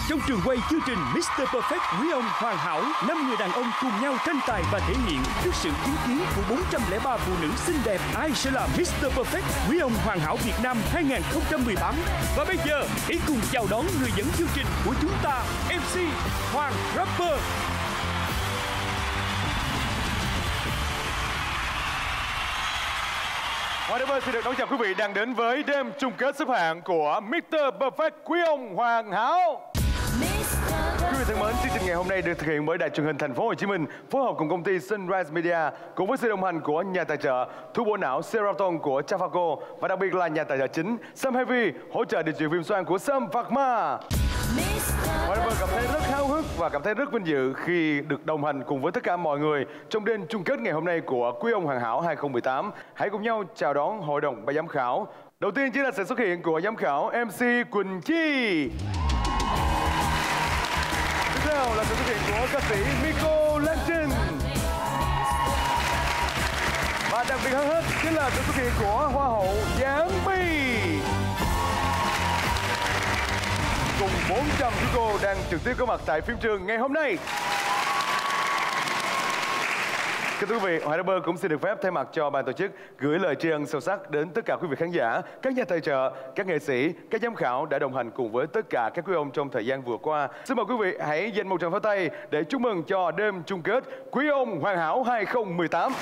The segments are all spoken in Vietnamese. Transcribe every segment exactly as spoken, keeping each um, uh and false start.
Trong trường quay chương trình mít tơ Perfect Quý ông hoàn hảo, năm người đàn ông cùng nhau tranh tài và thể hiện trước sự chứng kiến của bốn trăm lẻ ba phụ nữ xinh đẹp. Ai sẽ là mít tơ Perfect Quý ông hoàn hảo Việt Nam hai không một tám? Và bây giờ, hãy cùng chào đón người dẫn chương trình của chúng ta, em xê Hoàng Rapper. Hoàng Rapper xin được đón chào quý vị đang đến với đêm chung kết xếp hạng của mít tơ Perfect Quý ông hoàn hảo. Quý vị thân mến, chương trình ngày hôm nay được thực hiện bởi Đài Truyền hình Thành phố Hồ Chí Minh phối hợp cùng công ty Sunrise Media cùng với sự đồng hành của nhà tài trợ thuốc bổ não Seraton của Trafaco và đặc biệt là nhà tài trợ chính Sam Heavy hỗ trợ điều trị viêm xoang của Sam Pharma. Hoàng Rapper cảm thấy rất háo hức và cảm thấy rất vinh dự khi được đồng hành cùng với tất cả mọi người trong đêm chung kết ngày hôm nay của Quý ông hoàn hảo hai không một tám. Hãy cùng nhau chào đón hội đồng ban giám khảo. Đầu tiên chính là sự xuất hiện của giám khảo em xê Quỳnh Chi. Tiếp theo là sự xuất hiện của ca sĩ Miko Legend. Và đặc biệt hơn hết chính là sự xuất hiện của Hoa hậu Giáng My. Cùng bốn trăm chú cô đang trực tiếp có mặt tại phim trường ngày hôm nay. Kính thưa quý vị, Hoàng Rapper cũng xin được phép thay mặt cho ban tổ chức gửi lời tri ân sâu sắc đến tất cả quý vị khán giả, các nhà tài trợ, các nghệ sĩ, các giám khảo đã đồng hành cùng với tất cả các quý ông trong thời gian vừa qua. Xin mời quý vị hãy dành một tràng pháo tay để chúc mừng cho đêm chung kết Quý ông hoàn hảo hai không một tám.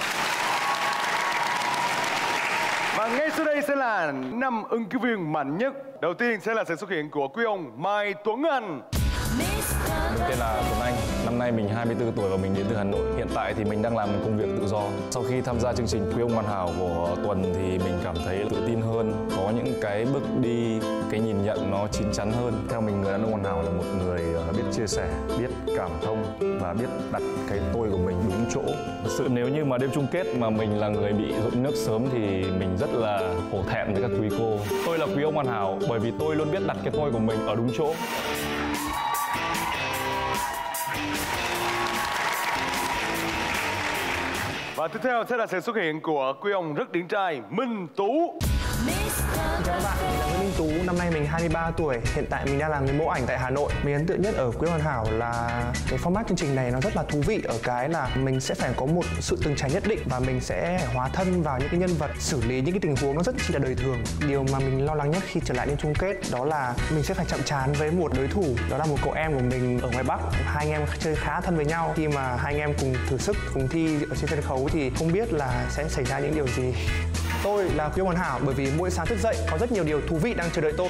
Và ngay sau đây sẽ là năm ứng cử viên mạnh nhất. Đầu tiên sẽ là sự xuất hiện của quý ông Mai Tuấn Anh. Mình tên là Tuấn Anh, năm nay mình hai mươi tư tuổi và mình đến từ Hà Nội. Hiện tại thì mình đang làm công việc tự do. Sau khi tham gia chương trình Quý ông hoàn hảo của Tuần thì mình cảm thấy tự tin hơn, có những cái bước đi, cái nhìn nhận nó chín chắn hơn. Theo mình, người đàn ông hoàn hảo là một người biết chia sẻ, biết cảm thông và biết đặt cái tôi của mình đúng chỗ. Thật sự nếu như mà đêm chung kết mà mình là người bị rụng nước sớm thì mình rất là hổ thẹn với các quý cô. Tôi là Quý ông hoàn hảo bởi vì tôi luôn biết đặt cái tôi của mình ở đúng chỗ. Và tiếp theo sẽ là sự xuất hiện của quý ông rất điển trai Minh Tú. Chào các bạn, mình là Nguyễn Minh Tú, năm nay mình hai mươi ba tuổi. Hiện tại mình đang là người mẫu ảnh tại Hà Nội. Mình ấn tượng nhất ở Quý hoàn hảo là cái format chương trình này nó rất là thú vị ở cái là mình sẽ phải có một sự từng trải nhất định và mình sẽ phải hóa thân vào những cái nhân vật, xử lý những cái tình huống nó rất chỉ là đời thường. Điều mà mình lo lắng nhất khi trở lại đến chung kết đó là mình sẽ phải chạm trán với một đối thủ, đó là một cậu em của mình ở ngoài Bắc. Hai anh em chơi khá thân với nhau. Khi mà hai anh em cùng thử sức, cùng thi ở trên sân khấu thì không biết là sẽ xảy ra những điều gì. Tôi là Quý hoàn hảo bởi vì mỗi sáng thức dậy có rất nhiều điều thú vị đang chờ đợi tôi.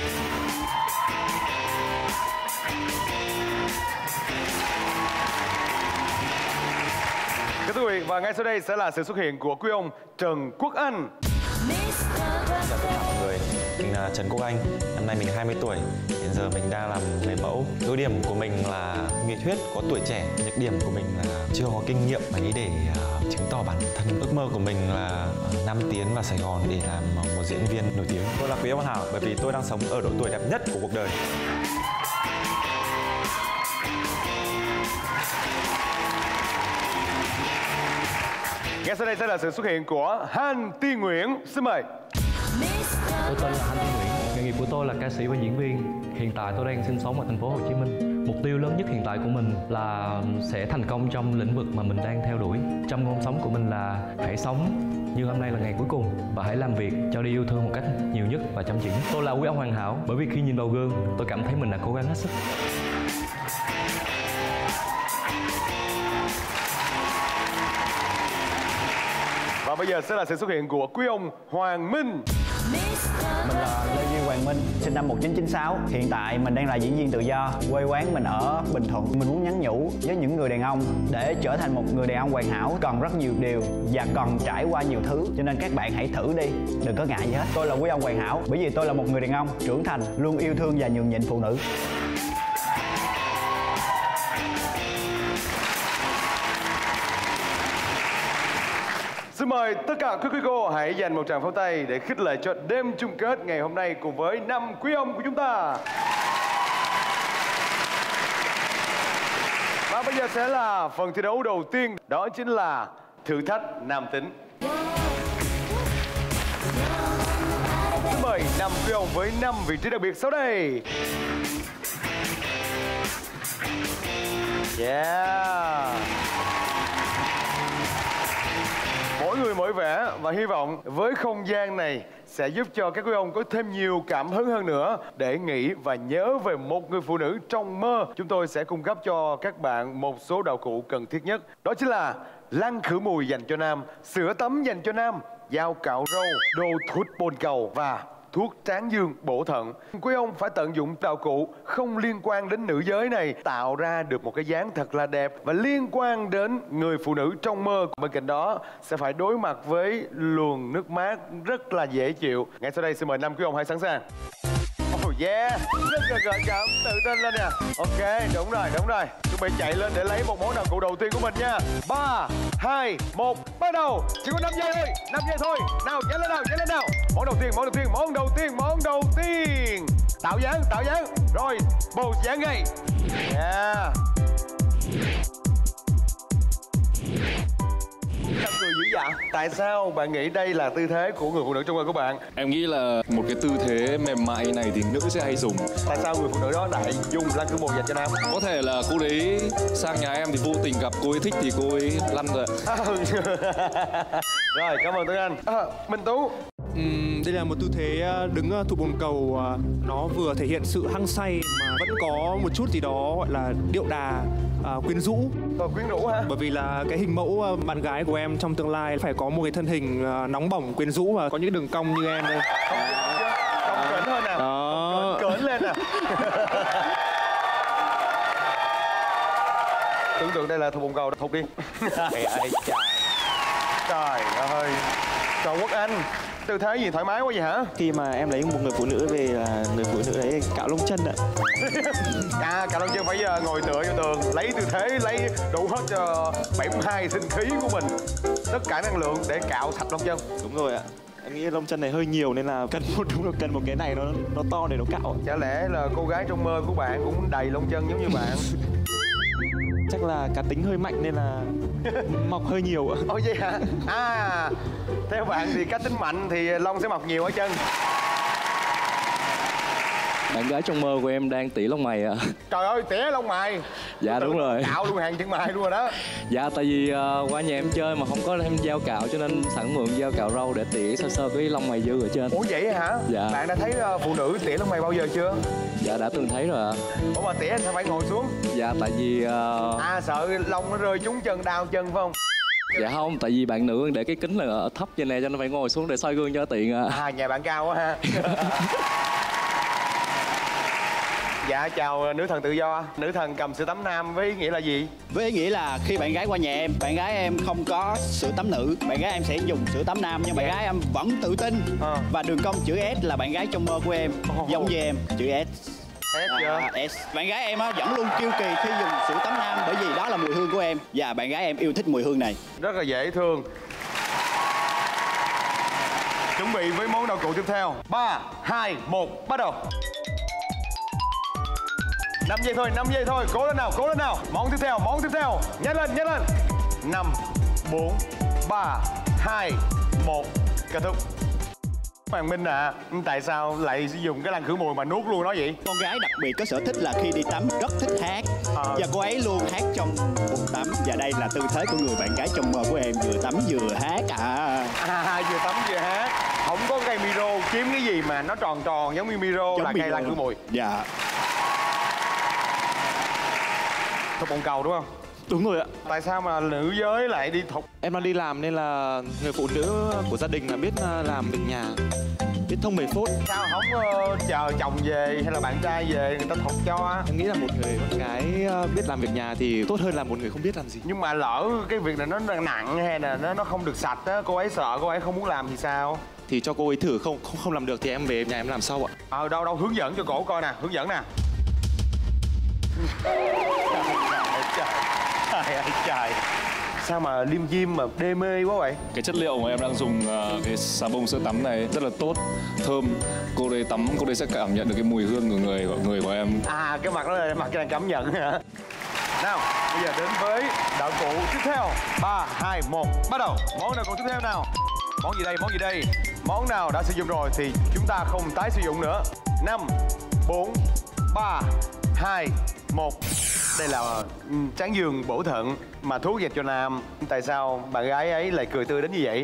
Kính thưa quý vị, và ngay sau đây sẽ là sự xuất hiện của quý ông Trần Quốc Anh. Chào tất cả mọi người, mình là Trần Quốc Anh, năm nay mình hai mươi tuổi, hiện giờ mình đang làm người mẫu. Ưu điểm của mình là nhiệt huyết, có tuổi trẻ, nhược điểm của mình là chưa có kinh nghiệm ấy để uh, chứng tỏ bản thân. Ước mơ của mình là uh, Nam tiến vào Sài Gòn để làm một diễn viên nổi tiếng. Tôi là Quý ông hoàn hảo bởi vì tôi đang sống ở độ tuổi đẹp nhất của cuộc đời. Ngay sau đây sẽ là sự xuất hiện của Han Ti Nguyễn. Xin mời. Tôi tên là Han Ti Nguyễn. Nghề nghiệp của tôi là ca sĩ và diễn viên. Hiện tại tôi đang sinh sống ở thành phố Hồ Chí Minh. Mục tiêu lớn nhất hiện tại của mình là sẽ thành công trong lĩnh vực mà mình đang theo đuổi. Trong ngôn sống của mình là hãy sống như hôm nay là ngày cuối cùng và hãy làm việc cho đi yêu thương một cách nhiều nhất và chăm chỉ. Tôi là Quý ông hoàn hảo bởi vì khi nhìn vào gương, tôi cảm thấy mình đã cố gắng hết sức. Và bây giờ sẽ là sự xuất hiện của quý ông Hoàng Minh. Mình là Lê Duy Hoàng Minh, sinh năm một nghìn chín trăm chín mươi sáu. Hiện tại mình đang là diễn viên tự do. Quê quán mình ở Bình Thuận. Mình muốn nhắn nhủ với những người đàn ông để trở thành một người đàn ông hoàn hảo cần rất nhiều điều và cần trải qua nhiều thứ. Cho nên các bạn hãy thử đi, đừng có ngại gì hết. Tôi là Quý ông hoàn hảo bởi vì tôi là một người đàn ông trưởng thành, luôn yêu thương và nhường nhịn phụ nữ. Xin mời tất cả các quý cô hãy dành một tràng pháo tay để khích lệ cho đêm chung kết ngày hôm nay cùng với năm quý ông của chúng ta. Và bây giờ sẽ là phần thi đấu đầu tiên, đó chính là thử thách nam tính. Xin mời năm quý ông với năm vị trí đặc biệt sau đây. Yeah. Mỗi người mỗi vẻ và hy vọng với không gian này sẽ giúp cho các quý ông có thêm nhiều cảm hứng hơn nữa để nghĩ và nhớ về một người phụ nữ trong mơ. Chúng tôi sẽ cung cấp cho các bạn một số đạo cụ cần thiết nhất. Đó chính là lăn khử mùi dành cho nam, sữa tắm dành cho nam, dao cạo râu, đồ thút bồn cầu và thuốc tráng dương bổ thận. Quý ông phải tận dụng đạo cụ không liên quan đến nữ giới này, tạo ra được một cái dáng thật là đẹp và liên quan đến người phụ nữ trong mơ. Bên cạnh đó sẽ phải đối mặt với luồng nước mát rất là dễ chịu. Ngay sau đây xin mời năm quý ông hãy sẵn sàng. Oh yeah, rất là gợi cảm, tự tin lên nè. Ok, đúng rồi, đúng rồi. Chuẩn bị chạy lên để lấy một món đạo cụ đầu tiên của mình nha. Ba, hai, một, bắt đầu. Chỉ có năm giây thôi, năm giây thôi. Nào, nhanh lên nào, nhanh lên nào. Món đầu tiên, món đầu tiên, món đầu tiên, món đầu tiên. Tạo dáng, tạo dáng. Rồi, pose dáng ngay. Yeah. Sao cười dữ vậy? Tại sao bạn nghĩ đây là tư thế của người phụ nữ trong mơ của bạn? Em nghĩ là một cái tư thế mềm mại này thì nữ sẽ hay dùng. Tại sao người phụ nữ đó lại dùng lăn khử mùi dành cho nam? Có thể là cô đấy sang nhà em thì vô tình gặp cô ấy thích thì cô ấy lăn rồi. Rồi, cảm ơn Tuấn Anh. À, Minh Tú. Uhm, đây là một tư thế đứng thụ bồn cầu, nó vừa thể hiện sự hăng say mà vẫn có một chút gì đó gọi là điệu đà, uh, quyến rũ. Rồi, quyến rũ hả? Bởi vì là cái hình mẫu bạn gái của em trong tương lai phải có một cái thân hình nóng bỏng, quyến rũ và có những đường cong như em đây. Cong cỡn hơn nào. Đó. Cỡn lên nào. Tưởng tượng đây là thụ bồn cầu, thục đi. Trời ơi trời. Trời ơi. Trời Quốc Anh, tư thế gì thoải mái quá vậy hả? Khi mà em lấy một người phụ nữ về là người phụ nữ đấy cạo lông chân ạ. À, cạo lông chân phải giờ ngồi tựa vô tường, lấy tư thế, lấy đủ hết cho bảy mươi hai sinh khí của mình, tất cả năng lượng để cạo sạch lông chân. Đúng rồi ạ. Em nghĩ lông chân này hơi nhiều nên là cần một đúng là cần một cái này nó nó to để nó cạo. Chả lẽ là cô gái trong mơ của bạn cũng đầy lông chân giống như bạn? Chắc là cá tính hơi mạnh nên là mọc hơi nhiều ạ. Ồ vậy hả? À, theo bạn thì cá tính mạnh thì lông sẽ mọc nhiều ở chân. Bạn gái trong mơ của em đang tỉa lông mày ạ. À. Trời ơi, tỉa lông mày. Dạ đúng rồi. Cạo luôn hàng chân mày luôn rồi đó. Dạ tại vì uh, qua nhà em chơi mà không có thêm dao cạo cho nên sẵn mượn dao cạo râu để tỉa sơ sơ cái lông mày dư ở trên. Ủa vậy hả? Dạ. Bạn đã thấy uh, phụ nữ tỉa lông mày bao giờ chưa? Dạ đã từng thấy rồi ạ. Ủa mà tỉa sao phải ngồi xuống? Dạ tại vì uh... À sợ lông nó rơi trúng chân, đau chân phải không? Dạ không, tại vì bạn nữ để cái kính là ở thấp trên này cho nên phải ngồi xuống để soi gương cho tiện ạ. À nhà bạn cao quá ha. Dạ chào nữ thần tự do. Nữ thần cầm sữa tắm nam với ý nghĩa là gì? Với ý nghĩa là khi bạn gái qua nhà em, bạn gái em không có sữa tắm nữ, bạn gái em sẽ dùng sữa tắm nam nhưng bạn gái em vẫn tự tin. À. Và đường cong chữ S là bạn gái trong mơ của em, oh, giống như em, chữ S. S chưa? À, S. Bạn gái em á, vẫn luôn kiêu kỳ khi dùng sữa tắm nam bởi vì đó là mùi hương của em và bạn gái em yêu thích mùi hương này. Rất là dễ thương. Chuẩn bị với món đạo cụ tiếp theo. Ba, hai, một, bắt đầu. năm giây thôi, năm giây thôi, cố lên nào, cố lên nào. Món tiếp theo, món tiếp theo, nhanh lên, nhanh lên. Năm, bốn, ba, hai, một, kết thúc. Hoàng Minh à, tại sao lại sử dụng cái lăn khử mùi mà nuốt luôn đó vậy? Con gái đặc biệt có sở thích là khi đi tắm rất thích hát à. Và cô ấy luôn hát trong bồn tắm. Và đây là tư thế của người bạn gái trong mơ của em, vừa tắm vừa hát à. À, vừa tắm vừa hát. Không có cây micro, kiếm cái gì mà nó tròn tròn giống như micro giống là cây lăn khử mùi. Dạ. Thục bồn cầu đúng không? Đúng rồi ạ. Tại sao mà nữ giới lại đi thục? Em đang đi làm nên là người phụ nữ của gia đình là biết làm việc nhà, biết thông bề phốt. Sao không uh, chờ chồng về hay là bạn trai về người ta thục cho? Em nghĩ là một người con gái biết làm việc nhà thì tốt hơn là một người không biết làm gì. Nhưng mà lỡ cái việc này nó nặng hay là nó nó không được sạch á, cô ấy sợ cô ấy không muốn làm thì sao? Thì cho cô ấy thử, không không không làm được thì em về nhà em làm sau ạ. Ờ đâu đâu hướng dẫn cho cổ coi nè, hướng dẫn nè. Trời ơi trời. Sao mà liêm diêm mà đê mê quá vậy? Cái chất liệu mà em đang dùng uh, cái xà bông sữa tắm này rất là tốt, thơm. Cô đây tắm, cô đây sẽ cảm nhận được cái mùi hương của người của người của em. À cái mặt đó là mặt đang cảm nhận hả? Nào, bây giờ đến với đạo cụ tiếp theo. Ba, hai, một, bắt đầu. Món đạo cụ tiếp theo nào? Món gì đây? Món gì đây? Món nào đã sử dụng rồi thì chúng ta không tái sử dụng nữa. Năm, bốn, ba, hai, một. Đây là ừ, tráng giường bổ thận mà thuốc dành cho nam. Tại sao bạn gái ấy lại cười tươi đến như vậy?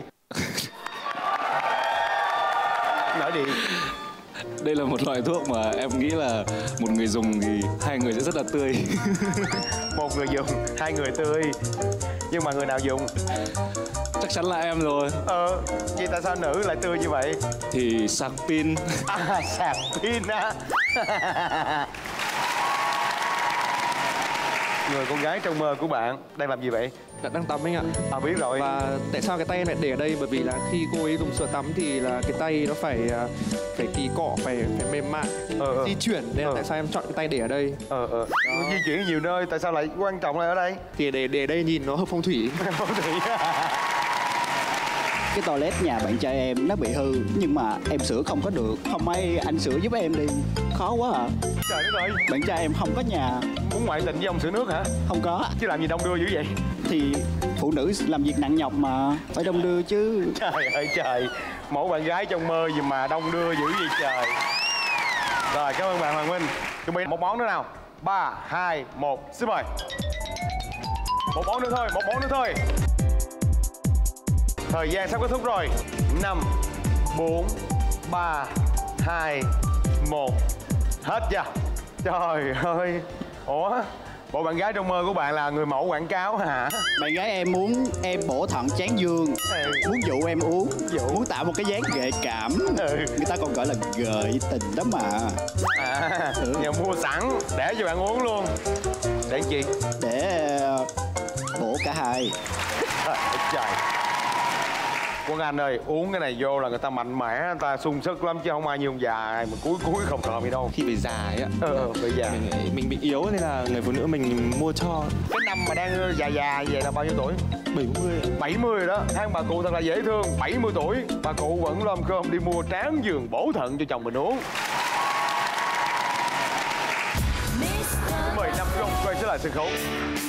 Nói đi. Đây là một loại thuốc mà em nghĩ là một người dùng thì hai người sẽ rất là tươi. Một người dùng, hai người tươi. Nhưng mà người nào dùng? Chắc chắn là em rồi. Ờ, vậy tại sao nữ lại tươi như vậy? Thì sạc pin. À, sạc pin á. Người con gái trong mơ của bạn đang làm gì vậy? Đang tắm anh ạ. À, biết rồi. Và tại sao cái tay em lại để ở đây? Bởi vì là khi cô ấy dùng sữa tắm thì là cái tay nó phải phải kỳ cọ, phải phải mềm mại, ờ, ờ. di chuyển. Nên là ờ. tại sao em chọn cái tay để ở đây? Ờ, ờ. Di chuyển nhiều nơi, tại sao lại quan trọng là ở đây? Thì để để đây nhìn nó hợp phong thủy. Phong thủy. Cái toilet nhà bạn trai em nó bị hư, nhưng mà em sửa không có được. Không may anh sửa giúp em đi. Khó quá à. Trời đất ơi. Bạn trai em không có nhà. Muốn ngoại tình với ông sửa nước hả? Không có. Chứ làm gì đông đưa dữ vậy? Thì phụ nữ làm việc nặng nhọc mà phải đông đưa chứ. Trời ơi trời. Mẫu bạn gái trong mơ gì mà đông đưa dữ vậy trời. Rồi, cảm ơn bạn Hoàng Minh. Chuẩn bị một món nữa nào. Ba, hai, một, xin mời. Một món nữa thôi, một món nữa thôi. Thời gian sắp kết thúc rồi. Năm, bốn, ba, hai, một. Hết chưa? Trời ơi. Ủa? Bộ bạn gái trong mơ của bạn là người mẫu quảng cáo hả? Bạn gái em muốn em bổ thận tráng dương, ừ. muốn dụ em uống, dụ. muốn tạo một cái dáng gợi cảm. ừ. Người ta còn gọi là gợi tình đó mà. À, ừ. Giờ mua sẵn để cho bạn uống luôn. Để chi? Để bổ cả hai. Trời, trời. Quân Anh ơi, uống cái này vô là người ta mạnh mẽ, người ta sung sức lắm chứ không ai như ông già mà cuối cuối không còn gì đâu. Khi về già ấy ạ. Ờ, ờ, về già. Mình, mình bị yếu nên là người phụ nữ mình mua cho. Cái năm mà đang già già vậy là bao nhiêu tuổi? bảy mươi. bảy mươi rồi đó. Hai bà cụ thật là dễ thương. bảy mươi tuổi, bà cụ vẫn lom cơm đi mua tráng giường bổ thận cho chồng mình uống. Mời Nam Công quay trở lại sân khấu.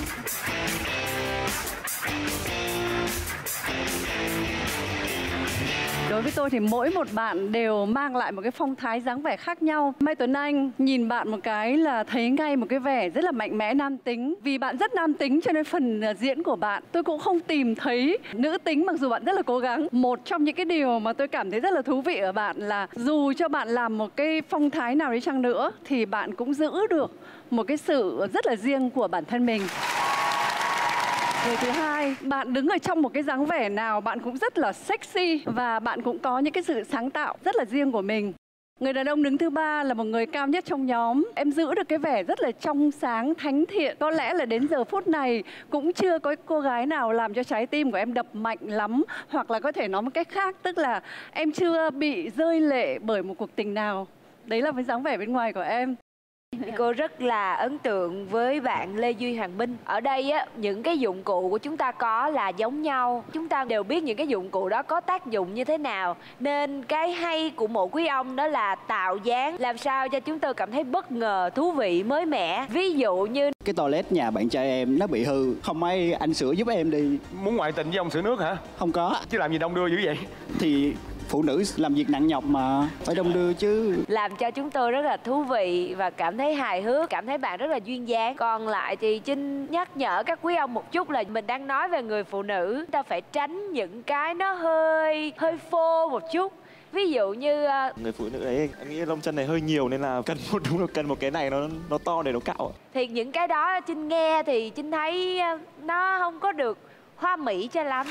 Đối với tôi thì mỗi một bạn đều mang lại một cái phong thái dáng vẻ khác nhau. Mai Tuấn Anh nhìn bạn một cái là thấy ngay một cái vẻ rất là mạnh mẽ nam tính. Vì bạn rất nam tính cho nên phần diễn của bạn tôi cũng không tìm thấy nữ tính, mặc dù bạn rất là cố gắng. Một trong những cái điều mà tôi cảm thấy rất là thú vị ở bạn là dù cho bạn làm một cái phong thái nào đi chăng nữa thì bạn cũng giữ được một cái sự rất là riêng của bản thân mình. Người thứ hai, bạn đứng ở trong một cái dáng vẻ nào bạn cũng rất là sexy và bạn cũng có những cái sự sáng tạo rất là riêng của mình. Người đàn ông đứng thứ ba là một người cao nhất trong nhóm. Em giữ được cái vẻ rất là trong sáng, thánh thiện. Có lẽ là đến giờ phút này cũng chưa có cô gái nào làm cho trái tim của em đập mạnh lắm. Hoặc là có thể nói một cách khác, tức là em chưa bị rơi lệ bởi một cuộc tình nào. Đấy là cái dáng vẻ bên ngoài của em. Cô rất là ấn tượng với bạn Lê Duy Hoàng Minh. Ở đây á, những cái dụng cụ của chúng ta có là giống nhau. Chúng ta đều biết những cái dụng cụ đó có tác dụng như thế nào. Nên cái hay của Mộ Quý Ông đó là tạo dáng, làm sao cho chúng tôi cảm thấy bất ngờ, thú vị, mới mẻ. Ví dụ như cái toilet nhà bạn trai em nó bị hư, không may anh sửa giúp em đi. Muốn ngoại tình với ông sửa nước hả? Không có. Chứ làm gì đông đưa dữ vậy? Thì phụ nữ làm việc nặng nhọc mà phải đông đưa chứ. Làm cho chúng tôi rất là thú vị và cảm thấy hài hước, cảm thấy bạn rất là duyên dáng. Còn lại thì Trinh nhắc nhở các quý ông một chút là mình đang nói về người phụ nữ, ta phải tránh những cái nó hơi hơi phô một chút. Ví dụ như uh... người phụ nữ ấy em nghĩ lông chân này hơi nhiều nên là cần một đúng là cần một cái này nó nó to để nó cạo. Thì những cái đó Trinh nghe thì Trinh thấy nó không có được hoa mỹ cho lắm.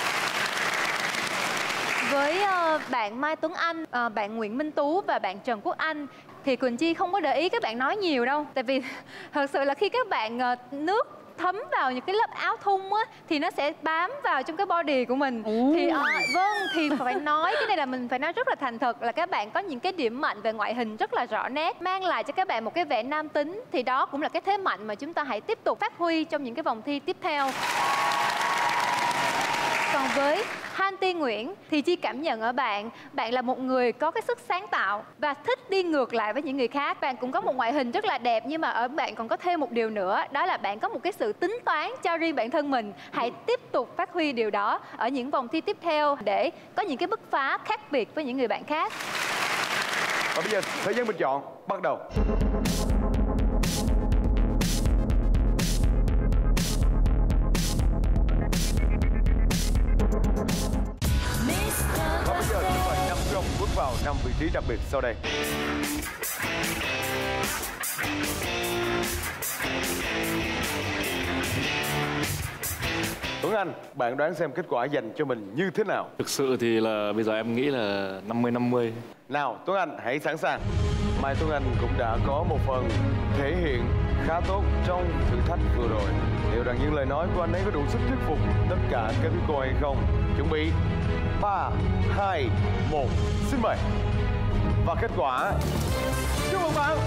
Với uh, bạn Mai Tuấn Anh, uh, bạn Nguyễn Minh Tú và bạn Trần Quốc Anh thì Quỳnh Chi không có để ý các bạn nói nhiều đâu. Tại vì thật sự là khi các bạn uh, nước thấm vào những cái lớp áo thun á thì nó sẽ bám vào trong cái body của mình. Ồ. Thì uh, vâng thì phải nói cái này là mình phải nói rất là thành thật là các bạn có những cái điểm mạnh về ngoại hình rất là rõ nét, mang lại cho các bạn một cái vẻ nam tính, thì đó cũng là cái thế mạnh mà chúng ta hãy tiếp tục phát huy trong những cái vòng thi tiếp theo. Còn với Han Ti Nguyễn thì Chi cảm nhận ở bạn, bạn là một người có cái sức sáng tạo và thích đi ngược lại với những người khác. Bạn cũng có một ngoại hình rất là đẹp, nhưng mà ở bạn còn có thêm một điều nữa, đó là bạn có một cái sự tính toán cho riêng bản thân mình. Hãy tiếp tục phát huy điều đó ở những vòng thi tiếp theo để có những cái bứt phá khác biệt với những người bạn khác. Và bây giờ thời gian bình chọn bắt đầu. trí đặc biệt sau đây. Tuấn Anh, bạn đoán xem kết quả dành cho mình như thế nào? Thực sự thì là bây giờ em nghĩ là năm mươi năm mươi. Nào, Tuấn Anh hãy sẵn sàng. Mai Tuấn Anh cũng đã có một phần thể hiện khá tốt trong thử thách vừa rồi. Liệu rằng những lời nói của anh ấy có đủ sức thuyết phục tất cả các quý cô hay không? Chuẩn bị ba, hai, một, xin mời. Và kết quả, chúc mừng bạn.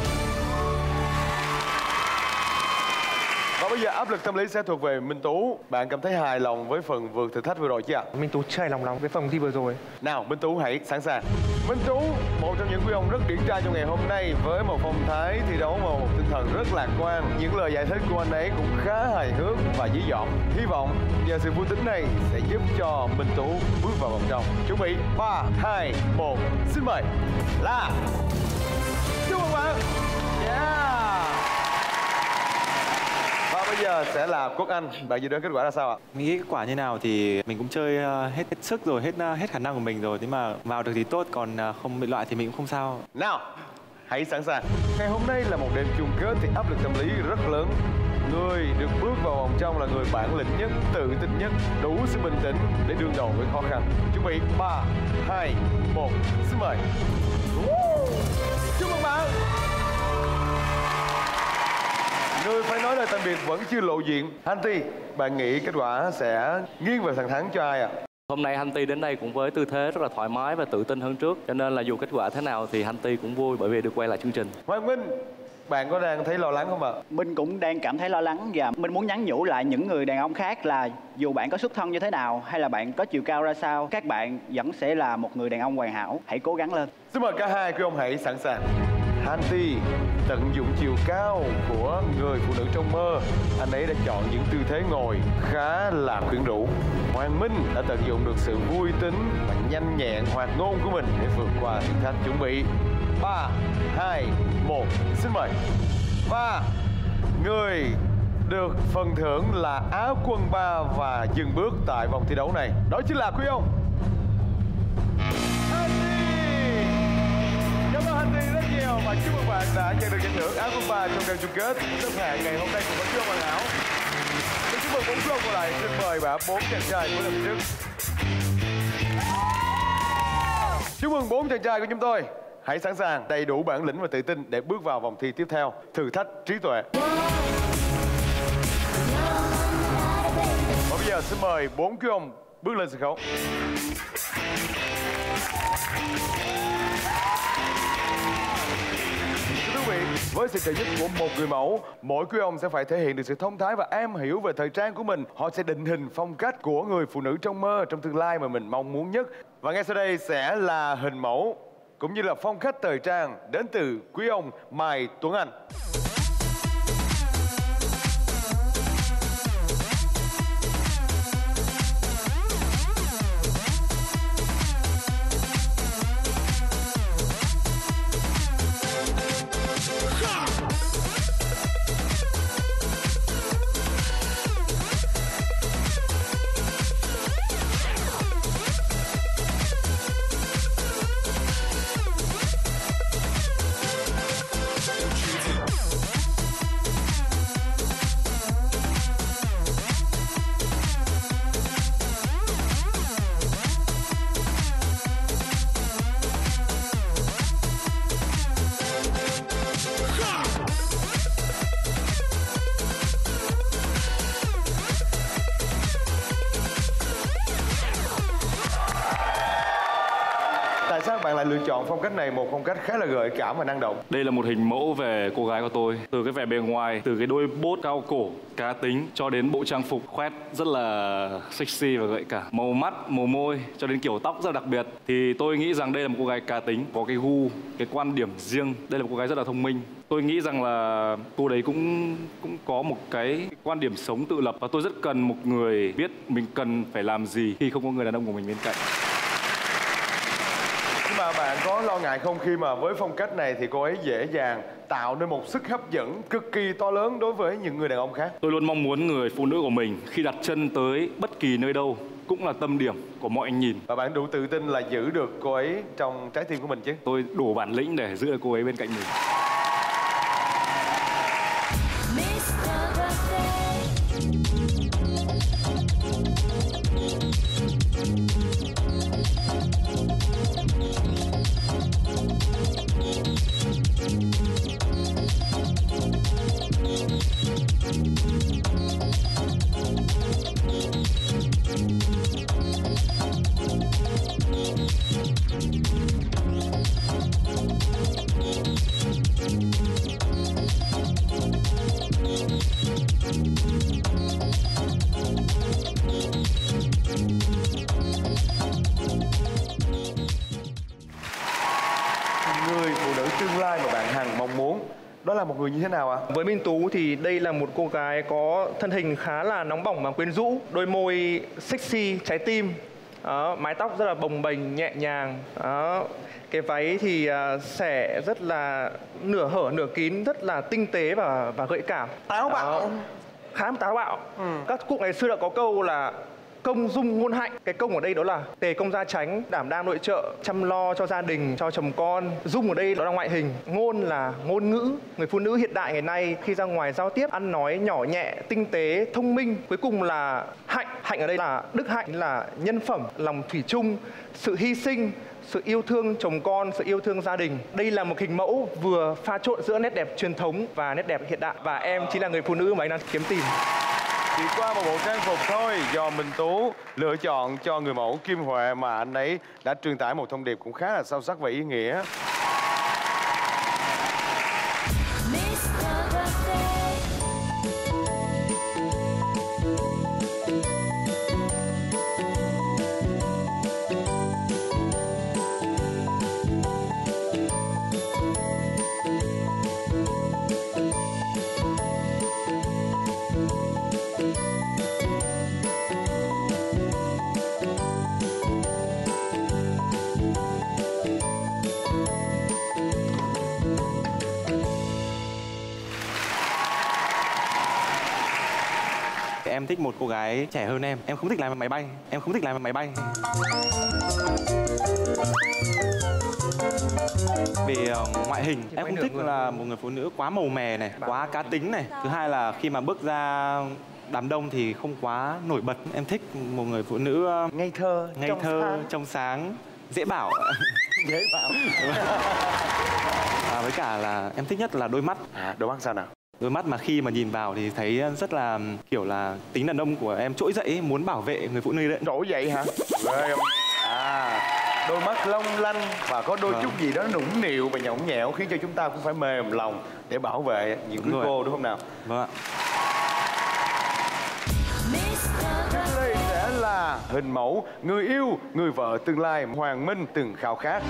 Và bây giờ áp lực tâm lý sẽ thuộc về Minh Tú. Bạn cảm thấy hài lòng với phần vượt thử thách vừa rồi chứ ạ? Minh Tú chưa hài lòng lắm với phần thi vừa rồi. Nào, Minh Tú hãy sẵn sàng. Minh Tú, một trong những quý ông rất điển trai trong ngày hôm nay, với một phong thái thi đấu và một tinh thần rất lạc quan. Những lời giải thích của anh ấy cũng khá hài hước và dí dỏm. Hy vọng nhờ sự vui tính này sẽ giúp cho Minh Tú bước vào vòng trong. Chuẩn bị ba, hai, một, xin mời. Là chúc mừng bạn. Yeah. Và bây giờ sẽ là Quốc Anh. Bạn dự đoán kết quả là sao ạ? Mình nghĩ kết quả như nào thì mình cũng chơi hết, hết sức rồi, hết hết khả năng của mình rồi. Thế mà vào được thì tốt, còn không bị loại thì mình cũng không sao. Nào, hãy sẵn sàng. Ngày hôm nay là một đêm chung kết thì áp lực tâm lý rất lớn. Người được bước vào vòng trong là người bản lĩnh nhất, tự tin nhất, đủ sự bình tĩnh để đương đầu với khó khăn. Chuẩn bị ba, hai, một, xin mời. Chúc mừng bạn. Người phải nói lời tạm biệt vẫn chưa lộ diện. Hanti, bạn nghĩ kết quả sẽ nghiêng về thằng thắng cho ai ạ? Hôm nay Hanti đến đây cũng với tư thế rất là thoải mái và tự tin hơn trước. Cho nên là dù kết quả thế nào thì Hanti cũng vui bởi vì được quay lại chương trình. Hoàng Minh, bạn có đang thấy lo lắng không ạ? Minh cũng đang cảm thấy lo lắng và Minh muốn nhắn nhủ lại những người đàn ông khác là dù bạn có xuất thân như thế nào hay là bạn có chiều cao ra sao, các bạn vẫn sẽ là một người đàn ông hoàn hảo. Hãy cố gắng lên. Xin mời cả hai quý ông hãy sẵn sàng. Hanti tận dụng chiều cao của người phụ nữ trong mơ. Anh ấy đã chọn những tư thế ngồi khá là quyến rũ. Hoàng Minh đã tận dụng được sự vui tính và nhanh nhẹn hoạt ngôn của mình để vượt qua thử thách. Chuẩn bị ba, hai, một, xin mời. Và người được phần thưởng là áo quân ba và dừng bước tại vòng thi đấu này, đó chính là quý ông rất nhiều và chúc mừng bạn đã nhận được giải thưởng áo quân ba trong đêm chung kết xếp hạng ngày hôm nay của quý ông hoàn hảo. Xin chúc mừng bốn quý ông còn lại. Xin mời bạn bốn chàng trai của lần trước. Chúc mừng bốn chàng trai của chúng tôi. Hãy sẵn sàng, đầy đủ bản lĩnh và tự tin để bước vào vòng thi tiếp theo, thử thách trí tuệ. Và bây giờ xin mời bốn quý ông bước lên sân khấu. Với sự trợ giúp của một người mẫu, mỗi quý ông sẽ phải thể hiện được sự thông thái và am hiểu về thời trang của mình. Họ sẽ định hình phong cách của người phụ nữ trong mơ, trong tương lai mà mình mong muốn nhất. Và ngay sau đây sẽ là hình mẫu cũng như là phong cách thời trang đến từ quý ông Mai Tuấn Anh. Tại sao bạn lại lựa chọn phong cách này, một phong cách khá là gợi cảm và năng động? Đây là một hình mẫu về cô gái của tôi. Từ cái vẻ bề ngoài, từ cái đôi bốt cao cổ, cá tính cho đến bộ trang phục khoét rất là sexy và gợi cảm. Màu mắt, màu môi cho đến kiểu tóc rất là đặc biệt. Thì tôi nghĩ rằng đây là một cô gái cá tính, có cái gu, cái quan điểm riêng. Đây là một cô gái rất là thông minh. Tôi nghĩ rằng là cô đấy cũng cũng có một cái quan điểm sống tự lập và tôi rất cần một người biết mình cần phải làm gì khi không có người đàn ông của mình bên cạnh. Nhưng mà bạn có lo ngại không khi mà với phong cách này thì cô ấy dễ dàng tạo nên một sức hấp dẫn cực kỳ to lớn đối với những người đàn ông khác? Tôi luôn mong muốn người phụ nữ của mình khi đặt chân tới bất kỳ nơi đâu cũng là tâm điểm của mọi anh nhìn. Và bạn đủ tự tin là giữ được cô ấy trong trái tim của mình chứ? Tôi đủ bản lĩnh để giữ được cô ấy bên cạnh mình. Người phụ nữ tương lai mà bạn Hằng mong muốn đó là một người như thế nào ạ? À? Với Minh Tú thì đây là một cô gái có thân hình khá là nóng bỏng và quyến rũ, đôi môi sexy, trái tim, đó, mái tóc rất là bồng bềnh nhẹ nhàng, đó. Cái váy thì uh, sẽ rất là nửa hở nửa kín, rất là tinh tế và và gợi cảm, táo bạo, khá là táo bạo. Ừ. Các cụ ngày xưa đã có câu là công dung ngôn hạnh. Cái công ở đây đó là tề công gia chánh, đảm đang nội trợ, chăm lo cho gia đình, cho chồng con. Dung ở đây đó là ngoại hình, ngôn là ngôn ngữ. Người phụ nữ hiện đại ngày nay khi ra ngoài giao tiếp ăn nói nhỏ nhẹ, tinh tế, thông minh. Cuối cùng là hạnh. Hạnh ở đây là đức hạnh, là nhân phẩm, lòng thủy chung, sự hy sinh, sự yêu thương chồng con, sự yêu thương gia đình. Đây là một hình mẫu vừa pha trộn giữa nét đẹp truyền thống và nét đẹp hiện đại. Và em chính là người phụ nữ mà anh đang kiếm tìm. Chỉ qua một bộ trang phục thôi, do Minh Tú lựa chọn cho người mẫu Kim Huệ mà anh ấy đã truyền tải một thông điệp cũng khá là sâu sắc và ý nghĩa. Em thích một cô gái trẻ hơn em. Em không thích lái máy bay. Em không thích lái máy bay. Về uh, ngoại hình, em không thích là một người phụ nữ quá màu mè này, quá cá tính này. Thứ hai là khi mà bước ra đám đông thì không quá nổi bật. Em thích một người phụ nữ uh, ngây thơ, ngây trong thơ, sáng. trong sáng, dễ bảo. Dễ bảo. À, với cả là em thích nhất là đôi mắt. À, đôi mắt sao nào? Đôi mắt mà khi mà nhìn vào thì thấy rất là kiểu là tính đàn ông của em trỗi dậy, muốn bảo vệ người phụ nữ đấy. Trỗi dậy hả? À, đôi mắt long lanh và có đôi vâng. chút gì đó nũng nịu và nhõng nhẽo khiến cho chúng ta cũng phải mềm lòng để bảo vệ những quý cô, đúng không nào? Vâng ạ. Tiếp đây sẽ là hình mẫu người yêu, người vợ tương lai Hoàng Minh từng khao khát.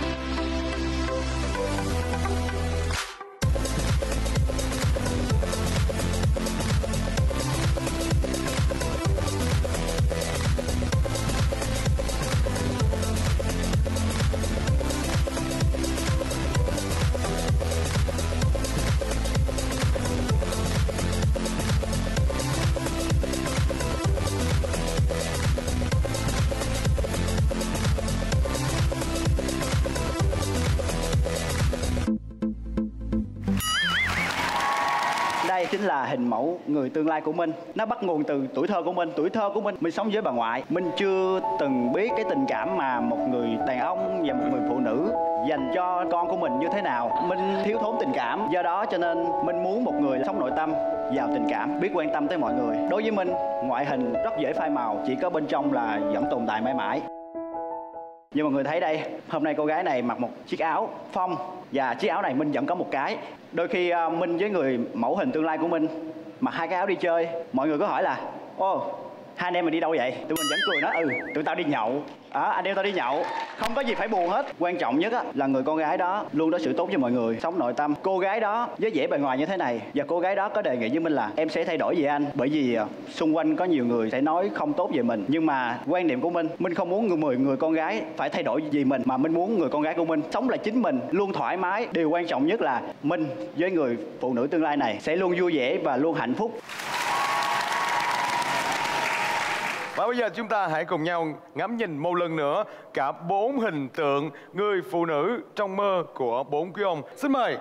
Đây chính là hình mẫu người tương lai của Minh. Nó bắt nguồn từ tuổi thơ của Minh. Tuổi thơ của Minh, Minh sống với bà ngoại. Minh chưa từng biết cái tình cảm mà một người đàn ông và một người phụ nữ dành cho con của mình như thế nào. Minh thiếu thốn tình cảm. Do đó cho nên Minh muốn một người sống nội tâm, giàu tình cảm, biết quan tâm tới mọi người. Đối với Minh, ngoại hình rất dễ phai màu, chỉ có bên trong là vẫn tồn tại mãi mãi. Như mọi người thấy đây, hôm nay cô gái này mặc một chiếc áo phông và chiếc áo này Minh vẫn có một cái. Đôi khi uh, Minh với người mẫu hình tương lai của Minh mặc hai cái áo đi chơi, mọi người có hỏi là ô, hai anh em mình đi đâu vậy? Tụi mình vẫn cười nói ừ, tụi tao đi nhậu. À, anh em tao đi nhậu, không có gì phải buồn hết. Quan trọng nhất á, là người con gái đó luôn đối xử tốt với mọi người, sống nội tâm. Cô gái đó với vẻ bề ngoài như thế này, và cô gái đó có đề nghị với Minh là em sẽ thay đổi về anh, bởi vì xung quanh có nhiều người sẽ nói không tốt về mình. Nhưng mà quan niệm của Minh, Minh không muốn người mười người con gái phải thay đổi vì mình, mà Minh muốn người con gái của Minh sống là chính mình, luôn thoải mái. Điều quan trọng nhất là Minh với người phụ nữ tương lai này sẽ luôn vui vẻ và luôn hạnh phúc. Và bây giờ chúng ta hãy cùng nhau ngắm nhìn một lần nữa cả bốn hình tượng người phụ nữ trong mơ của bốn quý ông. Xin mời.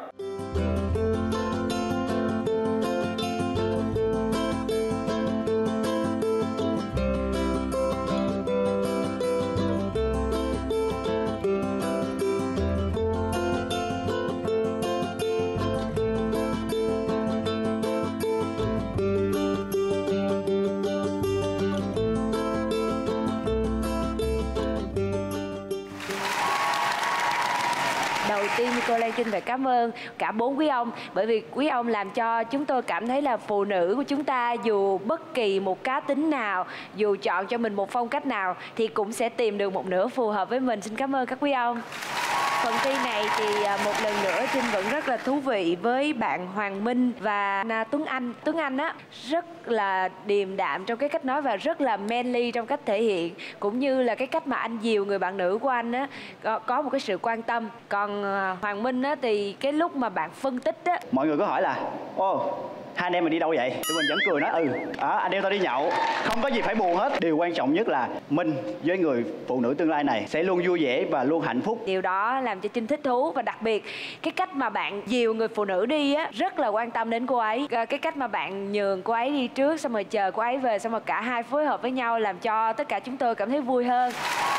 Đầu tiên cô Lan Trinh phải cảm ơn cả bốn quý ông, bởi vì quý ông làm cho chúng tôi cảm thấy là phụ nữ của chúng ta dù bất kỳ một cá tính nào, dù chọn cho mình một phong cách nào thì cũng sẽ tìm được một nửa phù hợp với mình. Xin cảm ơn các quý ông. Phần thi này thì một lần nữa Trinh vẫn rất là thú vị với bạn Hoàng Minh và Tuấn Anh. Tuấn Anh á rất là điềm đạm trong cái cách nói và rất là manly trong cách thể hiện, cũng như là cái cách mà anh dìu người bạn nữ của anh á có, có một cái sự quan tâm. Còn Hoàng Minh á thì cái lúc mà bạn phân tích á, mọi người có hỏi là ô hai anh em mình đi đâu vậy? Tụi mình vẫn cười nói ừ à, anh em tao đi nhậu, không có gì phải buồn hết. Điều quan trọng nhất là mình với người phụ nữ tương lai này sẽ luôn vui vẻ và luôn hạnh phúc. Điều đó làm cho Trinh thích thú, và đặc biệt cái cách mà bạn dìu người phụ nữ đi á rất là quan tâm đến cô ấy. Cái cách mà bạn nhường cô ấy đi trước, xong rồi chờ cô ấy về, xong rồi cả hai phối hợp với nhau làm cho tất cả chúng tôi cảm thấy vui hơn.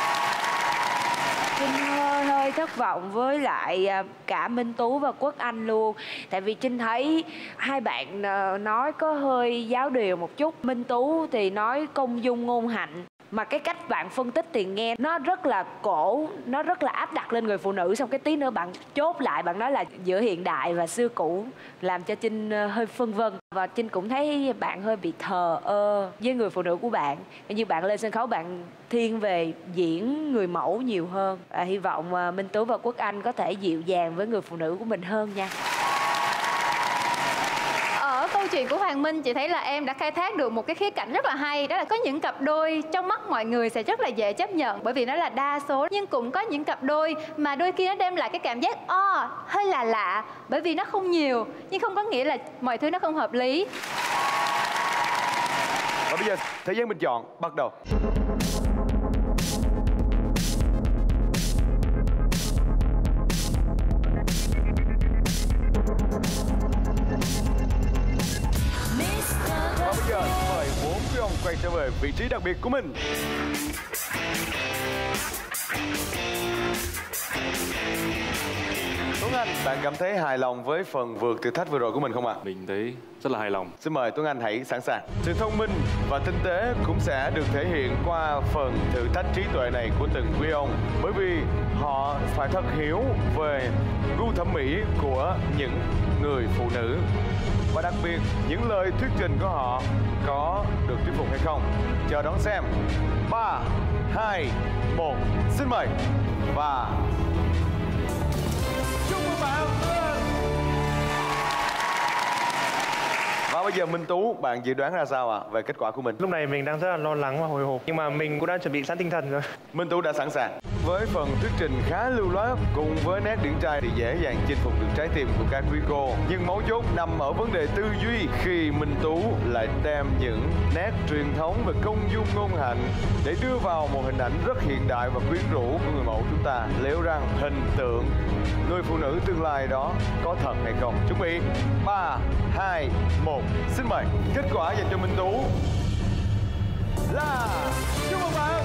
Trinh hơi hơi thất vọng với lại cả Minh Tú và Quốc Anh luôn. Tại vì Trinh thấy hai bạn nói có hơi giáo điều một chút. Minh Tú thì nói công dung ngôn hạnh, mà cái cách bạn phân tích thì nghe nó rất là cổ, nó rất là áp đặt lên người phụ nữ. Xong cái tí nữa bạn chốt lại, bạn nói là giữa hiện đại và xưa cũ, làm cho Trinh hơi phân vân. Và Trinh cũng thấy bạn hơi bị thờ ơ với người phụ nữ của bạn. Như bạn lên sân khấu bạn thiên về diễn người mẫu nhiều hơn. À, hy vọng Minh Tú và Quốc Anh có thể dịu dàng với người phụ nữ của mình hơn nha. Ở câu chuyện của Hoàng Minh, chị thấy là em đã khai thác được một cái khía cạnh rất là hay. Đó là có những cặp đôi trong mắt mọi người sẽ rất là dễ chấp nhận, bởi vì nó là đa số. Nhưng cũng có những cặp đôi mà đôi khi nó đem lại cái cảm giác o oh, hơi là lạ, bởi vì nó không nhiều, nhưng không có nghĩa là mọi thứ nó không hợp lý. Và bây giờ thời gian bình chọn bắt đầu. Và bây giờ mời bốn quý ông quay trở về vị trí đặc biệt của mình. Tuấn Anh, bạn cảm thấy hài lòng với phần vượt thử thách vừa rồi của mình không ạ? À? Mình thấy rất là hài lòng. Xin mời Tuấn Anh hãy sẵn sàng. Sự thông minh và tinh tế cũng sẽ được thể hiện qua phần thử thách trí tuệ này của từng quý ông, bởi vì họ phải thật hiểu về gu thẩm mỹ của những người phụ nữ, và đặc biệt những lời thuyết trình của họ có được thuyết phục hay không. Chờ đón xem. Ba, hai, một, xin mời. Và chúc mừng bạn. Và bây giờ Minh Tú, bạn dự đoán ra sao ạ à, về kết quả của mình? Lúc này mình đang rất là lo lắng và hồi hộp, nhưng mà mình cũng đã chuẩn bị sẵn tinh thần rồi. Minh Tú đã sẵn sàng. Với phần thuyết trình khá lưu loát cùng với nét điển trai thì dễ dàng chinh phục được trái tim của các quý cô. Nhưng mấu chốt nằm ở vấn đề tư duy, khi Minh Tú lại đem những nét truyền thống về công dung ngôn hạnh để đưa vào một hình ảnh rất hiện đại và quyến rũ của người mẫu chúng ta. Liệu rằng hình tượng người phụ nữ tương lai đó có thật hay không? Chuẩn bị ba, hai, một, xin mời. Kết quả dành cho Minh Tú là chúc mừng bạn.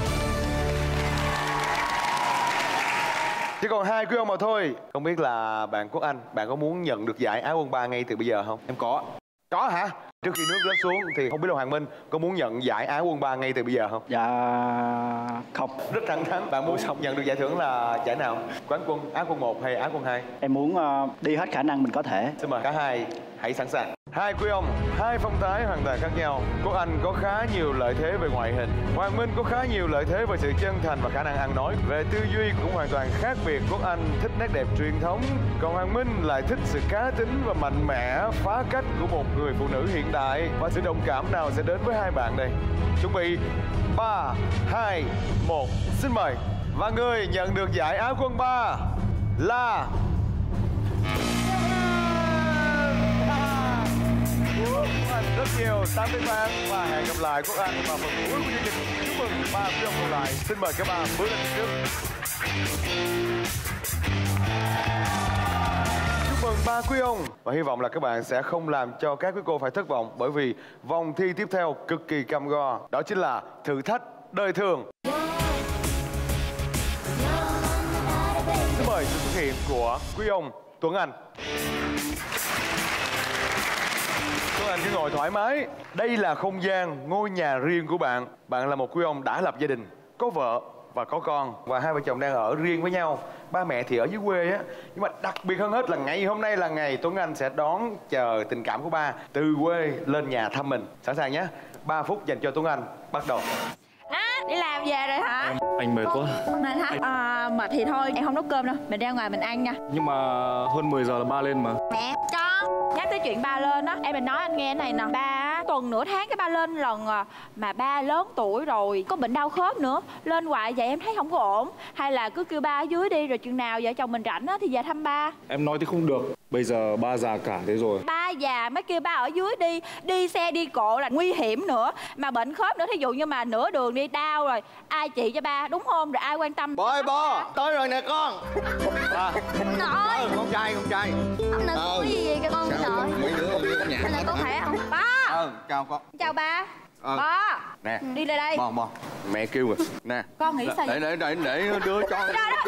Chỉ còn hai quý ông mà thôi. Không biết là bạn Quốc Anh, bạn có muốn nhận được giải Á quân ba ngay từ bây giờ không? Em có. Có hả? Trước khi nước rớt xuống thì không biết là Hoàng Minh có muốn nhận giải Á quân ba ngay từ bây giờ không? Dạ không. Rất thẳng thắn. Bạn muốn nhận được giải thưởng là giải nào? Quán quân, Á quân một hay Á quân hai? Em muốn uh, đi hết khả năng mình có thể. Xin mời cả hai hãy sẵn sàng. Hai quý ông, hai phong thái hoàn toàn khác nhau. Quốc Anh có khá nhiều lợi thế về ngoại hình, Hoàng Minh có khá nhiều lợi thế về sự chân thành và khả năng ăn nói. Về tư duy cũng hoàn toàn khác biệt. Quốc Anh thích nét đẹp truyền thống, còn Hoàng Minh lại thích sự cá tính và mạnh mẽ, phá cách của một người phụ nữ hiện đại. Và sự đồng cảm nào sẽ đến với hai bạn đây? Chuẩn bị ba, hai, một, xin mời. Và người nhận được giải Á quân ba là Anh rất nhiều tám tiếng vàng và hẹn gặp lại Quốc Anh vào phần cuối của chương trình. Chúc mừng ba quý ông còn lại. Xin mời các bạn bước lên trước. Chúc mừng ba quý ông và hy vọng là các bạn sẽ không làm cho các quý cô phải thất vọng, bởi vì vòng thi tiếp theo cực kỳ cam go, đó chính là thử thách đời thường. Xin mời sự xuất hiện của quý ông Tuấn Anh. Tuấn Anh cứ ngồi thoải mái. Đây là không gian, ngôi nhà riêng của bạn. Bạn là một quý ông đã lập gia đình, có vợ và có con, và hai vợ chồng đang ở riêng với nhau. Ba mẹ thì ở dưới quê á. Nhưng mà đặc biệt hơn hết là ngày hôm nay là ngày Tuấn Anh sẽ đón chờ tình cảm của ba từ quê lên nhà thăm mình. Sẵn sàng nhé. ba phút dành cho Tuấn Anh. Bắt đầu. À, đi làm về rồi hả? Em, anh mệt quá. Mệt hả? À, mệt thì thôi, em không nấu cơm đâu. Mình ra ngoài mình ăn nha. Nhưng mà hơn mười giờ là ba lên mà. Mẹ, con nhắc tới chuyện ba lên á, em mình nói anh nghe này nè. Ba tuần nửa tháng cái ba lên lần à. Mà ba lớn tuổi rồi, có bệnh đau khớp nữa. Lên hoài vậy em thấy không có ổn. Hay là cứ kêu ba ở dưới đi, rồi chừng nào vợ chồng mình rảnh á thì về thăm ba. Em nói thì không được. Bây giờ ba già cả thế rồi. Ba già mới kêu ba ở dưới đi. Đi xe đi cộ là nguy hiểm nữa. Mà bệnh khớp nữa, thí dụ như mà nửa đường đi đau rồi ai trị cho ba, đúng không? Rồi ai quan tâm? Bo ơi Bo, tới rồi nè con. Ba. Ông nội. Ừ, con trai, con trai. Ông nội ờ. cái gì vậy con nội? Mấy đứa con đi nhà. Anh là con khỏe không? Ba. Ờ, chào con. Chào ba. Ờ. Ba. Nè. Đi lại đây. Bo, Bo. Mẹ kêu rồi. Nè. Con nghĩ sao để, vậy? để, để, để đưa cho.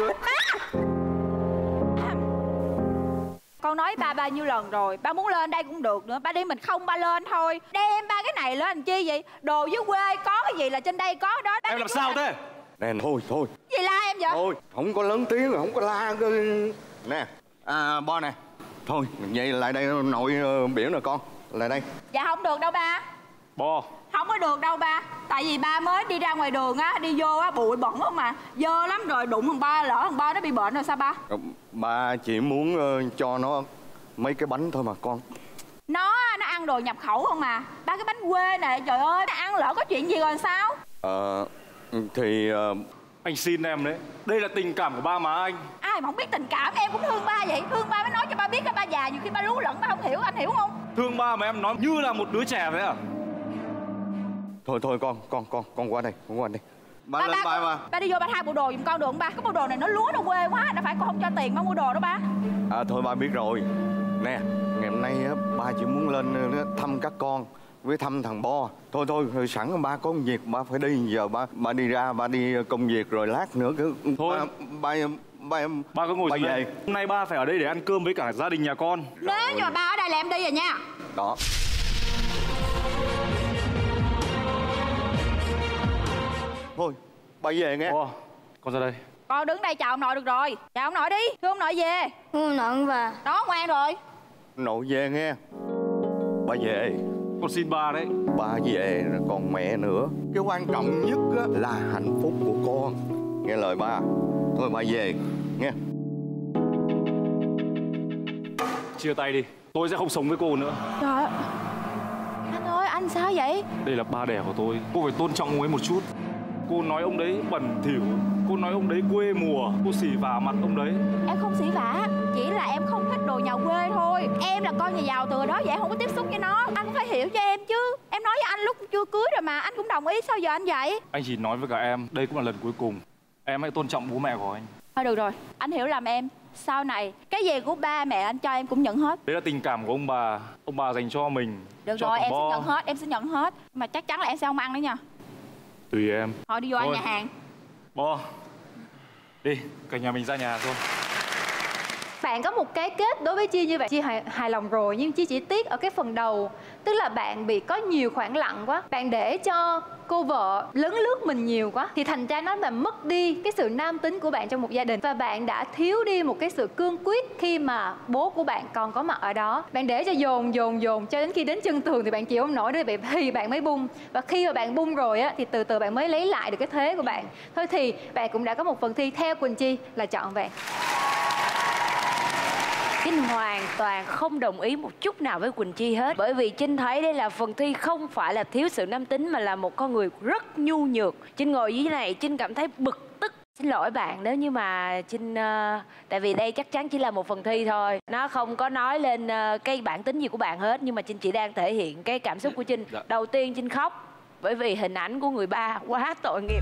Con nói ba bao nhiêu lần rồi, ba muốn lên đây cũng được nữa, ba đi mình không ba lên thôi. Đem ba cái này lên làm chi vậy? Đồ dưới quê có cái gì là trên đây có đó. Em làm sao thế? Nè thôi thôi. Gì la em vậy? Thôi, không có lớn tiếng, không có la. Nè, à, Bo nè. Thôi, vậy lại đây nội biểu nè con. Lại đây. Dạ không được đâu ba. Bo. Không có được đâu ba. Tại vì ba mới đi ra ngoài đường á, đi vô á, bụi bẩn không mà. Dơ lắm rồi, đụng thằng ba, lỡ thằng ba nó bị bệnh rồi sao ba? Ba chỉ muốn uh, cho nó mấy cái bánh thôi mà con. Nó, nó ăn đồ nhập khẩu không mà. Ba cái bánh quê này, trời ơi, nó ăn lỡ có chuyện gì rồi sao? Ờ, thì... Uh... Anh xin em đấy. Đây là tình cảm của ba má anh. Ai mà không biết tình cảm, em cũng thương ba vậy. Thương ba mới nói cho ba biết là ba già, nhiều khi ba lú lẫn, ba không hiểu, anh hiểu không? Thương ba mà em nói như là một đứa trẻ vậy à? Thôi thôi con, con, con, con qua đây, con qua đây. Ba, ba lên ba, ba mà. Ba đi vô ba thay bộ đồ giùm con được không ba? Cái bộ đồ này nó lúa nó quê quá, đâu phải con không cho tiền ba mua đồ đó ba. À thôi ba biết rồi. Nè, ngày hôm nay á, ba chỉ muốn lên thăm các con với thăm thằng Bo. Thôi thôi, sẵn ba có việc ba phải đi, giờ ba ba đi ra, ba đi công việc rồi lát nữa cứ thôi. Ba ba ba, ba có ngồi ba về. Hôm nay ba phải ở đây để ăn cơm với cả gia đình nhà con. Nếu như mà ba ở đây là em đi rồi nha. Đó. Thôi, ba về nghe. Ồ, con ra đây. Con đứng đây chào ông nội được rồi. Chào ông nội đi. Thưa ông nội về. Thưa ông nội và. Đó, ngoan rồi. Nội về nghe. Ba về. Con xin ba đấy. Ba về còn mẹ nữa. Cái quan trọng nhất á, là hạnh phúc của con. Nghe lời ba. Thôi ba về nghe. Chia tay đi. Tôi sẽ không sống với cô nữa. Trời ơi. Anh ơi, anh sao vậy? Đây là ba đẻ của tôi. Cô phải tôn trọng ông ấy một chút. Cô nói ông đấy bẩn thỉu. Cô nói ông đấy quê mùa. Cô xỉ vả mặt ông đấy. Em không xỉ vả. Chỉ là em không thích đồ nhà quê thôi. Em là con nhà giàu từ đó vậy, em không có tiếp xúc với nó. Anh cũng phải hiểu cho em chứ. Em nói với anh lúc chưa cưới rồi mà anh cũng đồng ý, sao giờ anh vậy? Anh chỉ nói với cả em, đây cũng là lần cuối cùng. Em hãy tôn trọng bố mẹ của anh. Thôi được rồi, anh hiểu lầm em. Sau này, cái gì của ba mẹ anh cho em cũng nhận hết. Đấy là tình cảm của ông bà. Ông bà dành cho mình. Được cho rồi, em Bo. sẽ nhận hết, em sẽ nhận hết. Mà chắc chắn là em sẽ không ăn nữa nha. Tùy em. Thôi đi vô ăn nhà hàng. Bo, đi, cả nhà mình ra nhà thôi. Bạn có một cái kết đối với Chi như vậy, Chi hài, hài lòng rồi, nhưng Chi chỉ tiếc ở cái phần đầu. Tức là bạn bị có nhiều khoảng lặng quá. Bạn để cho cô vợ lấn lướt mình nhiều quá, thì thành ra nó làm mất đi cái sự nam tính của bạn trong một gia đình. Và bạn đã thiếu đi một cái sự cương quyết khi mà bố của bạn còn có mặt ở đó. Bạn để cho dồn dồn dồn cho đến khi đến chân tường thì bạn chịu không nổi, thì bạn mới bung. Và khi mà bạn bung rồi á, thì từ từ bạn mới lấy lại được cái thế của bạn. Thôi thì bạn cũng đã có một phần thi theo Quỳnh Chi là trọn vẹn. Trinh hoàn toàn không đồng ý một chút nào với Quỳnh Chi hết. Bởi vì Trinh thấy đây là phần thi không phải là thiếu sự nam tính mà là một con người rất nhu nhược. Trinh ngồi dưới này, Trinh cảm thấy bực tức Xin lỗi bạn nếu như mà Trinh uh, tại vì đây chắc chắn chỉ là một phần thi thôi, nó không có nói lên uh, cái bản tính gì của bạn hết, nhưng mà Trinh chỉ đang thể hiện cái cảm xúc của Trinh. Dạ. Đầu tiên Trinh khóc bởi vì hình ảnh của người ba quá tội nghiệp.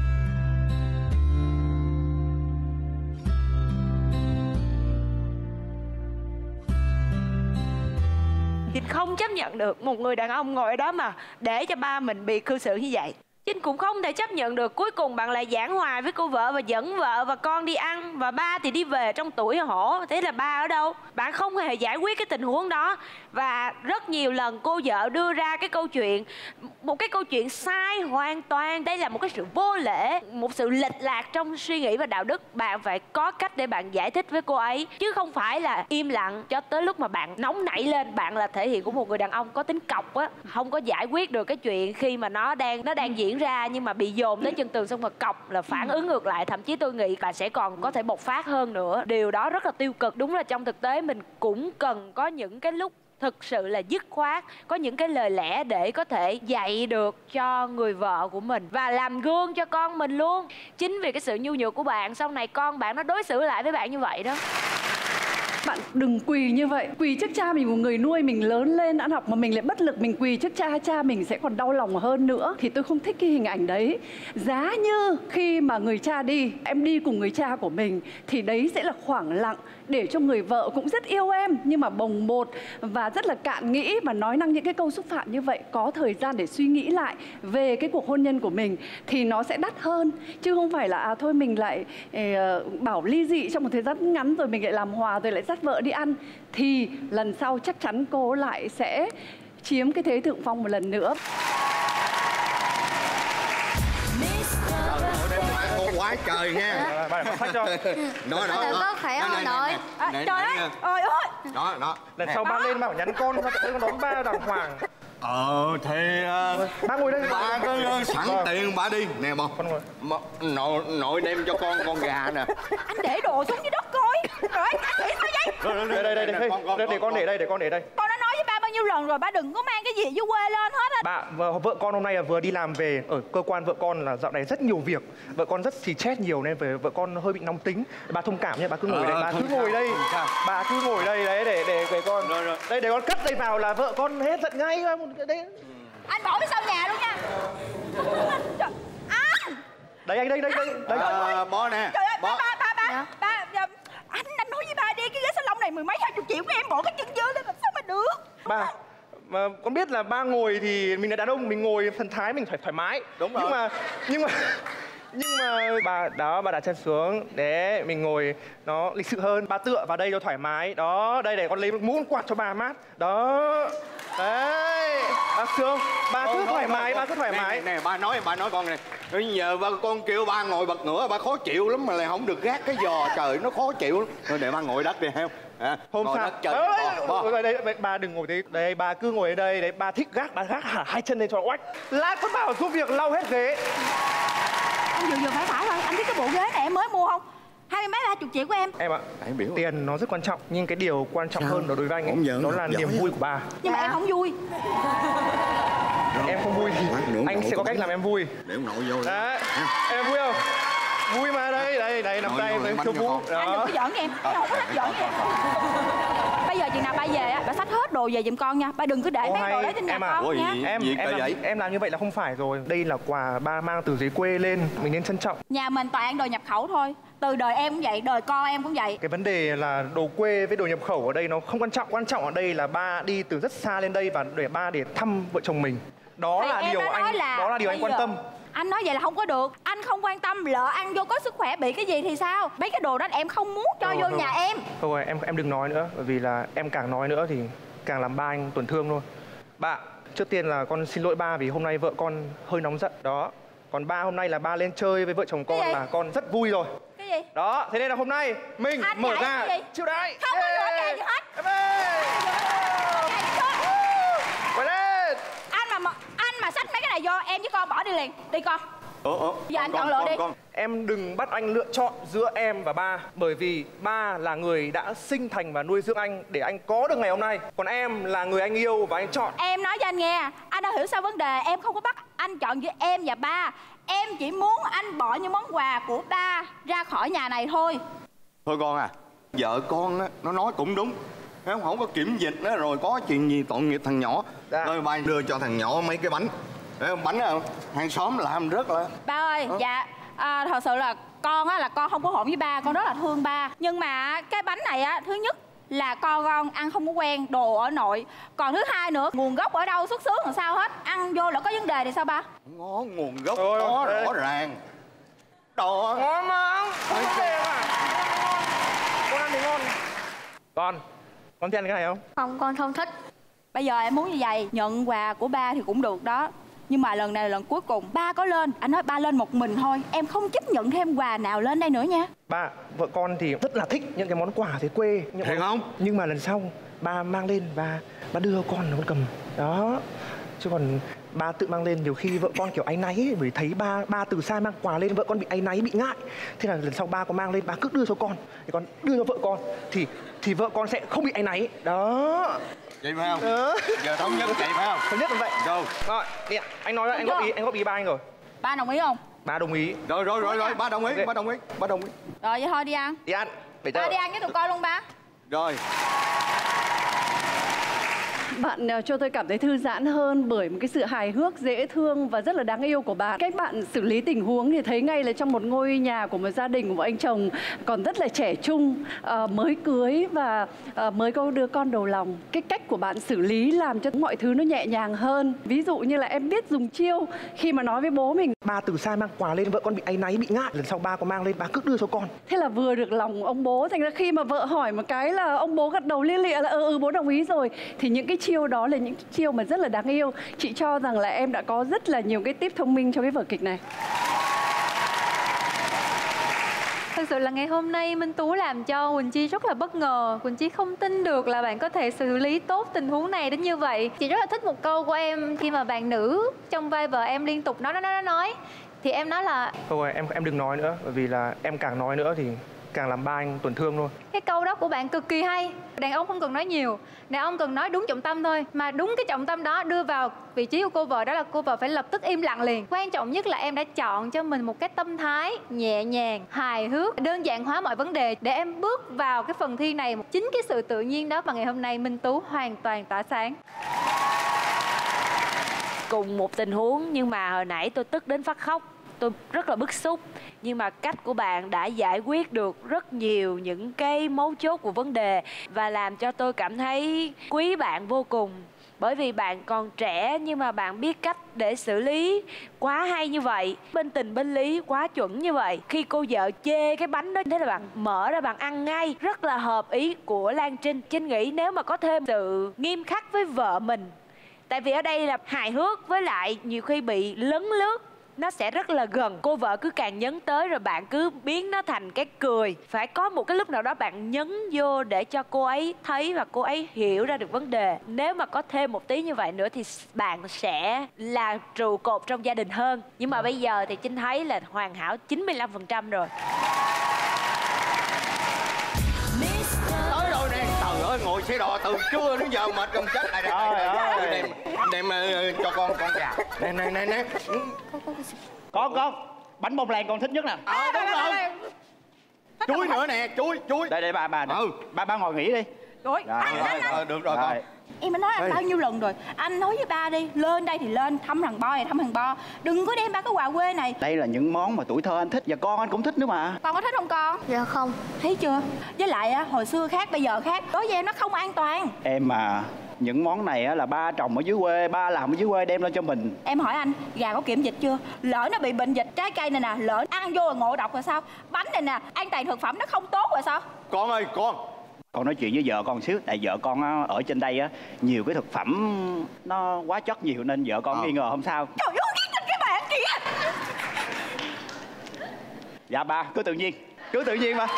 Trinh không chấp nhận được một người đàn ông ngồi ở đó mà để cho ba mình bị cư xử như vậy. Trinh cũng không thể chấp nhận được cuối cùng bạn lại giảng hòa với cô vợ và dẫn vợ và con đi ăn, và ba thì đi về trong tuổi hổ. Thế là ba ở đâu? Bạn không hề giải quyết cái tình huống đó. Và rất nhiều lần cô vợ đưa ra cái câu chuyện, một cái câu chuyện sai hoàn toàn. Đây là một cái sự vô lễ, một sự lệch lạc trong suy nghĩ và đạo đức. Bạn phải có cách để bạn giải thích với cô ấy, chứ không phải là im lặng cho tới lúc mà bạn nóng nảy lên. Bạn là thể hiện của một người đàn ông có tính cọc á, không có giải quyết được cái chuyện khi mà nó đang nó đang diễn ra, nhưng mà bị dồn tới chân tường xong mà cọc là phản ứng ngược lại. Thậm chí tôi nghĩ bạn sẽ còn có thể bộc phát hơn nữa. Điều đó rất là tiêu cực. Đúng là trong thực tế mình cũng cần có những cái lúc thực sự là dứt khoát, có những cái lời lẽ để có thể dạy được cho người vợ của mình và làm gương cho con mình luôn. Chính vì cái sự nhu nhược của bạn, sau này con bạn nó đối xử lại với bạn như vậy đó. Bạn đừng quỳ như vậy. Quỳ trước cha mình, một người nuôi mình lớn lên ăn học mà mình lại bất lực, mình quỳ trước cha, cha mình sẽ còn đau lòng hơn nữa. Thì tôi không thích cái hình ảnh đấy. Giá như khi mà người cha đi, em đi cùng người cha của mình, thì đấy sẽ là khoảng lặng để cho người vợ cũng rất yêu em, nhưng mà bồng bột và rất là cạn nghĩ và nói năng những cái câu xúc phạm như vậy, có thời gian để suy nghĩ lại về cái cuộc hôn nhân của mình thì nó sẽ đắt hơn. Chứ không phải là à, thôi mình lại eh, bảo ly dị trong một thời gian ngắn rồi mình lại làm hòa rồi lại dắt vợ đi ăn, thì lần sau chắc chắn cô lại sẽ chiếm cái thế thượng phong một lần nữa. Quá trời nha. Bà để sách cho. Đó đó. Có khỏe không nội? Trời ơi, ôi ôi. Đó đó. Lần sau ba lên ba phải nhắn con, ba tự con đón ba đàng hoàng. Ờ thì uh, ba ngồi đây. Ba có sẵn vâng. tiền ba đi nè bông. Con ngồi. Nội nội đem cho con con gà nè. Anh để đồ xuống dưới đất coi. Rồi, để sao vậy? Đây đây đây đây. Để con để đây, để con để đây. Con đã nói với ba bao nhiêu lần rồi, ba đừng có mang cái gì dưới quê lên hết á. Bà vợ, vợ con hôm nay là vừa đi làm về, ở cơ quan vợ con là dạo này rất nhiều việc, vợ con rất xì chết nhiều nên về vợ con hơi bị nóng tính. Bà thông cảm nha, bà cứ ngồi ờ, đây, bà cứ ngồi đây, bà cứ ngồi đây đấy để để để con rồi, rồi. Đây để con cất đây vào là vợ con hết giận ngay đấy. Anh bỏ phía sau nhà luôn nha. Anh. Đây anh đây đây đây. Đây. À, bó nè. Trời ơi, bó. ba ba ba ba ba. Anh anh nói với ba đi, cái ghế salon này mười mấy hai chục triệu của em bỏ cái chân dơ lên làm sao mà được. Ba, mà con biết là ba ngồi thì mình là đàn ông, mình ngồi thần thái mình phải thoải mái. Đúng rồi. Nhưng mà nhưng mà nhưng mà bà đó, bà đặt chân xuống để mình ngồi nó lịch sự hơn. Bà tựa vào đây cho thoải mái. Đó, đây để con lấy mũ quạt cho bà mát. Đó. Đấy. Bà sướng. Bà cứ thoải mái, bà cứ thoải mái. Nè, nè, bà nói bà nói con này. Bây giờ ba con kêu ba ngồi bật ngửa, ba khó chịu lắm mà lại không được gác cái giò, trời nó khó chịu lắm. Thôi để ba ngồi đất đi không? À, hôm sau đây, đây, đây, ba đừng ngồi đây, đây ba cứ ngồi ở đây, đấy ba thích gác, ba gác hả hai chân lên cho oách. Lát con bảo giúp việc lau hết ghế. Anh vừa vừa phải phải thôi, anh biết cái bộ ghế này em mới mua không? Hai mươi mấy ba chục triệu của em. Em ạ, tiền nó rất quan trọng, nhưng cái điều quan trọng hơn đó đối với anh ấy, đó là niềm vui của bà. Nhưng mà em không vui. Em không vui thì anh sẽ có cách làm em vui. Để ông nội vô. Đấy, em vui không? Vui mà, đây, đây, đây, nắm tay, đây, cho vui. Anh đừng có giỡn em, anh không có thích giỡn em. Bây giờ chừng nào ba về á, ba xách hết đồ về giùm con nha. Ba đừng cứ để mấy đồ đó trên nhà con nha. Em, em làm, em làm như vậy là không phải rồi. Đây là quà ba mang từ dưới quê lên, mình nên trân trọng. Nhà mình toàn đồ nhập khẩu thôi. Từ đời em cũng vậy, đời con em cũng vậy. Cái vấn đề là đồ quê với đồ nhập khẩu ở đây nó không quan trọng. Quan trọng ở đây là ba đi từ rất xa lên đây và để ba để thăm vợ chồng mình. Đó thì là điều anh là đó là điều anh quan tâm. Anh nói vậy là không có được. Anh không quan tâm, lỡ ăn vô có sức khỏe bị cái gì thì sao? Mấy cái đồ đó em không muốn cho thôi, vô thôi. Nhà em. Thôi rồi, em em đừng nói nữa, bởi vì là em càng nói nữa thì càng làm ba anh tổn thương thôi. Ba, trước tiên là con xin lỗi ba vì hôm nay vợ con hơi nóng giận đó. Còn ba hôm nay là ba lên chơi với vợ chồng con là con rất vui rồi. Cái gì? Đó, thế nên là hôm nay mình anh mở ra chiêu đãi. Không có nữa kìa gì hết. Em ơi. Quay lên. Anh mà anh mà xách mấy cái này vô em với con bỏ đi liền. Đi con. Ủa, ủa, giờ anh chọn lựa đi. Con. Em đừng bắt anh lựa chọn giữa em và ba, bởi vì ba là người đã sinh thành và nuôi dưỡng anh để anh có được ngày hôm nay. Còn em là người anh yêu và anh chọn. Em nói cho anh nghe, anh đã hiểu sao vấn đề. Em không có bắt anh anh chọn giữa em và ba. Em chỉ muốn anh bỏ những món quà của ba ra khỏi nhà này thôi. Thôi con à, vợ con á, nó nói cũng đúng. Không, không có kiểm dịch đó, rồi có chuyện gì tội nghiệp thằng nhỏ. Dạ. Rồi ba đưa cho thằng nhỏ mấy cái bánh. Đấy, bánh nào hàng xóm làm rất là... Ba ơi, ờ. dạ à, thật sự là con á là con không có hỗn với ba, con rất là thương ba. Nhưng mà cái bánh này á, thứ nhất là con con ăn không có quen đồ ở nội. Còn thứ hai nữa, nguồn gốc ở đâu, xuất xứ làm sao hết. Ăn vô là có vấn đề thì sao ba? Ngon, nguồn gốc đó rõ ràng. Đó. Ngon mà, không có vấn đề mà. Con ăn thì ngon. Con, con thích ăn cái này không? Không, con không thích. Bây giờ em muốn như vậy, nhận quà của ba thì cũng được đó. Nhưng mà lần này là lần cuối cùng. Ba có lên, anh nói ba lên một mình thôi. Em không chấp nhận thêm quà nào lên đây nữa nha. Ba, vợ con thì rất là thích những cái món quà thế quê. Thấy không? Nhưng mà lần sau ba mang lên và ba đưa con nó cầm. Đó. Chứ còn ba tự mang lên nhiều khi vợ con kiểu áy náy ấy, bởi thấy ba ba từ xa mang quà lên vợ con bị áy náy, bị ngại. Thế là lần sau ba có mang lên ba cứ đưa cho con, thì con đưa cho vợ con thì thì vợ con sẽ không bị áy náy. Đó. Vậy phải không? Ừ. Giờ thống nhất vậy phải không? Thống nhất là vậy. Rồi. Rồi, đi ạ. Anh nói là anh góp ý, anh góp ý ba anh rồi. Ba đồng ý không? Ba đồng ý. Rồi rồi rồi rồi, ba đồng ý, okay. ba đồng ý, ba đồng ý. Rồi vậy thôi đi ăn. Đi ăn. Để ba đi ăn với tụi con luôn ba. Rồi. Bạn uh, cho tôi cảm thấy thư giãn hơn bởi một cái sự hài hước, dễ thương và rất là đáng yêu của bạn. Cách bạn xử lý tình huống thì thấy ngay là trong một ngôi nhà của một gia đình của một anh chồng còn rất là trẻ trung, uh, mới cưới và uh, mới có đứa con đầu lòng. Cái cách của bạn xử lý làm cho mọi thứ nó nhẹ nhàng hơn. Ví dụ như là em biết dùng chiêu khi mà nói với bố mình. Ba từ xa mang quà lên vợ con bị áy náy, bị ngại. Lần sau ba có mang lên ba cứ đưa cho con. Thế là vừa được lòng ông bố. Thành ra khi mà vợ hỏi một cái là ông bố gật đầu lia lịa là ừ ừ bố đồng ý rồi. Thì những cái chiêu đó là những chiêu mà rất là đáng yêu. Chị cho rằng là em đã có rất là nhiều cái tip thông minh cho cái vở kịch này. Thực sự là ngày hôm nay Minh Tú làm cho Quỳnh Chi rất là bất ngờ. Quỳnh Chi không tin được là bạn có thể xử lý tốt tình huống này đến như vậy. Chị rất là thích một câu của em khi mà bạn nữ trong vai vợ em liên tục nói nói nói nói. Thì em nói là thôi em em đừng nói nữa, bởi vì là em càng nói nữa thì càng làm ba anh tổn thương thôi. Cái câu đó của bạn cực kỳ hay. Đàn ông không cần nói nhiều, đàn ông cần nói đúng trọng tâm thôi. Mà đúng cái trọng tâm đó đưa vào vị trí của cô vợ, đó là cô vợ phải lập tức im lặng liền. Quan trọng nhất là em đã chọn cho mình một cái tâm thái nhẹ nhàng, hài hước, đơn giản hóa mọi vấn đề để em bước vào cái phần thi này. Chính cái sự tự nhiên đó mà ngày hôm nay Minh Tú hoàn toàn tỏa sáng. Cùng một tình huống nhưng mà hồi nãy tôi tức đến phát khóc. Tôi rất là bức xúc. Nhưng mà cách của bạn đã giải quyết được rất nhiều những cái mấu chốt của vấn đề và làm cho tôi cảm thấy quý bạn vô cùng. Bởi vì bạn còn trẻ nhưng mà bạn biết cách để xử lý quá hay như vậy. Bên tình bên lý quá chuẩn như vậy. Khi cô vợ chê cái bánh đó, thế là bạn mở ra bạn ăn ngay. Rất là hợp ý của Lan Trinh. Trinh nghĩ nếu mà có thêm sự nghiêm khắc với vợ mình. Tại vì ở đây là hài hước với lại nhiều khi bị lấn lướt, nó sẽ rất là gần. Cô vợ cứ càng nhấn tới rồi bạn cứ biến nó thành cái cười. Phải có một cái lúc nào đó bạn nhấn vô để cho cô ấy thấy và cô ấy hiểu ra được vấn đề. Nếu mà có thêm một tí như vậy nữa thì bạn sẽ là trụ cột trong gia đình hơn. Nhưng mà bây giờ thì Trinh thấy là hoàn hảo chín mươi lăm phần trăm rồi. Tới rồi nè, trời ơi ngồi xe đò từ trưa đến giờ mệt gần chết. Này đây, đem đem cho con con gà. Nè nè nè nè. Con con, bánh bông lan con thích nhất nè. Ờ đúng rồi. Chuối nữa nè, chuối chuối. Đây đây bà bà. Ừ. Ba ba ngồi nghỉ đi. Rồi, anh, anh, anh. Được rồi con. Em đã nói anh bao nhiêu lần rồi. Anh nói với ba đi, lên đây thì lên, thăm thằng Bo thì thăm thằng Bo. Đừng có đem ba cái quà quê này. Đây là những món mà tuổi thơ anh thích và con anh cũng thích nữa mà. Con có thích không con? Dạ không. Thấy chưa? Với lại á, hồi xưa khác bây giờ khác. Đối với em nó không an toàn. Em mà những món này á là ba trồng ở dưới quê, ba làm ở dưới quê đem lên cho mình. Em hỏi anh, gà có kiểm dịch chưa? Lỡ nó bị bệnh dịch, trái cây này nè, lỡ ăn vô là ngộ độc rồi sao? Bánh này nè, an toàn thực phẩm nó không tốt rồi sao? Con ơi con, con nói chuyện với vợ con xíu. Tại vợ con á, ở trên đây á, nhiều cái thực phẩm nó quá chất nhiều nên vợ con à. nghi ngờ không sao. Trời ơi, cái cái bạn kìa. Dạ ba, cứ tự nhiên, cứ tự nhiên mà.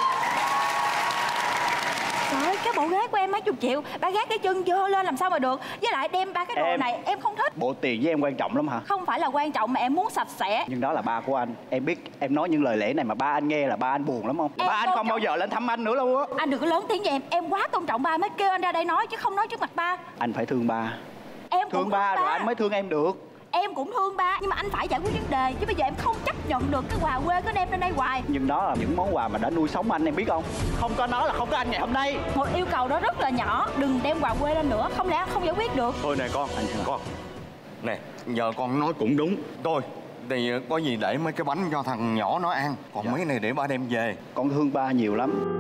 Trời ơi, cái bộ ghế của em mấy chục triệu, ba gác cái chân dơ lên làm sao mà được. Với lại đem ba cái đồ em, này em không thích. Bộ tiền với em quan trọng lắm hả? Không phải là quan trọng mà em muốn sạch sẽ. Nhưng đó là ba của anh. Em biết em nói những lời lẽ này mà ba anh nghe là ba anh buồn lắm không? Ba anh không trọng... bao giờ lên thăm anh nữa luôn á. Anh đừng có lớn tiếng với em, em quá tôn trọng ba mới kêu anh ra đây nói chứ không nói trước mặt ba. Anh phải thương ba. Em thương ba, ba rồi anh mới thương em được. Em cũng thương ba, nhưng mà anh phải giải quyết vấn đề, chứ bây giờ em không chấp nhận được cái quà quê cứ đem lên đây hoài. Nhưng đó là những món quà mà đã nuôi sống anh, em biết không? Không có nó là không có anh ngày hôm nay. Một yêu cầu đó rất là nhỏ, đừng đem quà quê lên nữa, không lẽ không giải quyết được. Thôi nè con, con nè, giờ con nói cũng đúng. Thôi thì có gì để mấy cái bánh cho thằng nhỏ nó ăn, còn dạ. mấy này để ba đem về. Con thương ba nhiều lắm.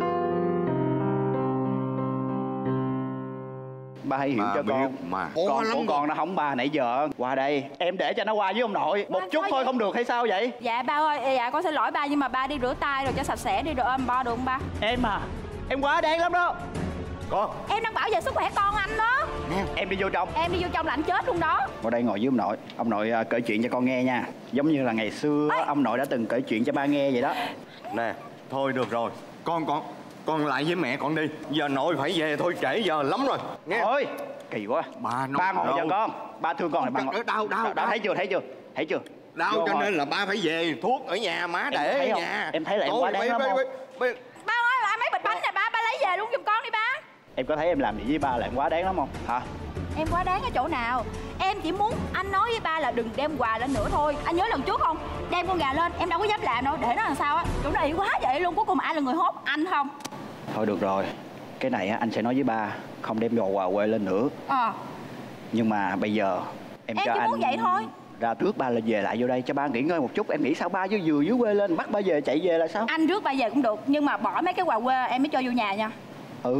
Ba hãy hiểu ba cho con mà. Con của con nó hóng ba nãy giờ. Qua đây em để cho nó qua với ông nội một chút thôi, không được hay sao vậy? Dạ ba ơi, dạ con xin lỗi ba, nhưng mà ba đi rửa tay rồi cho sạch sẽ đi, rồi ôm ba được không ba? Em à, em quá đáng lắm đó. Con, em đang bảo vệ sức khỏe con anh đó. Em đi vô trong. Em đi vô trong là anh chết luôn đó. Ngồi đây ngồi với ông nội. Ông nội uh, kể chuyện cho con nghe nha. Giống như là ngày xưa Ê. ông nội đã từng kể chuyện cho ba nghe vậy đó. Nè, thôi được rồi. Con con con lại với mẹ con đi. Giờ nội phải về thôi, trễ giờ lắm rồi. Nghe. Thôi, kỳ quá. Ba ba ngồi cho con. Ba thương con là ba ngồi. Đau đau. Đau thấy chưa? Thấy chưa? Thấy chưa? Đau cho ngồi. Nên là ba phải về, thuốc ở nhà má để ở nhà. Em thấy là em quá đáng lắm không? Ba ơi, ba mấy bịch bánh này ba, ba lấy về luôn giùm con đi ba. Em có thấy em làm gì với ba là em quá đáng lắm không? Hả? Em quá đáng ở chỗ nào? Em chỉ muốn anh nói với ba là đừng đem quà lên nữa thôi. Anh nhớ lần trước không? Đem con gà lên, em đâu có dám làm đâu. Để nó làm sao á? Chỗ này quá vậy luôn. Cuối cùng ai là người hốt? Anh không? Thôi được rồi. Cái này á, anh sẽ nói với ba không đem đồ quà quê lên nữa. Ờ. Nhưng mà bây giờ em, em cho chỉ anh muốn vậy thôi. Ra trước ba là về lại vô đây cho ba nghỉ ngơi một chút. Em nghĩ sao ba chứ vừa dưới quê lên bắt ba về chạy về là sao? Anh rước ba về cũng được, nhưng mà bỏ mấy cái quà quê em mới cho vô nhà nha. Ừ.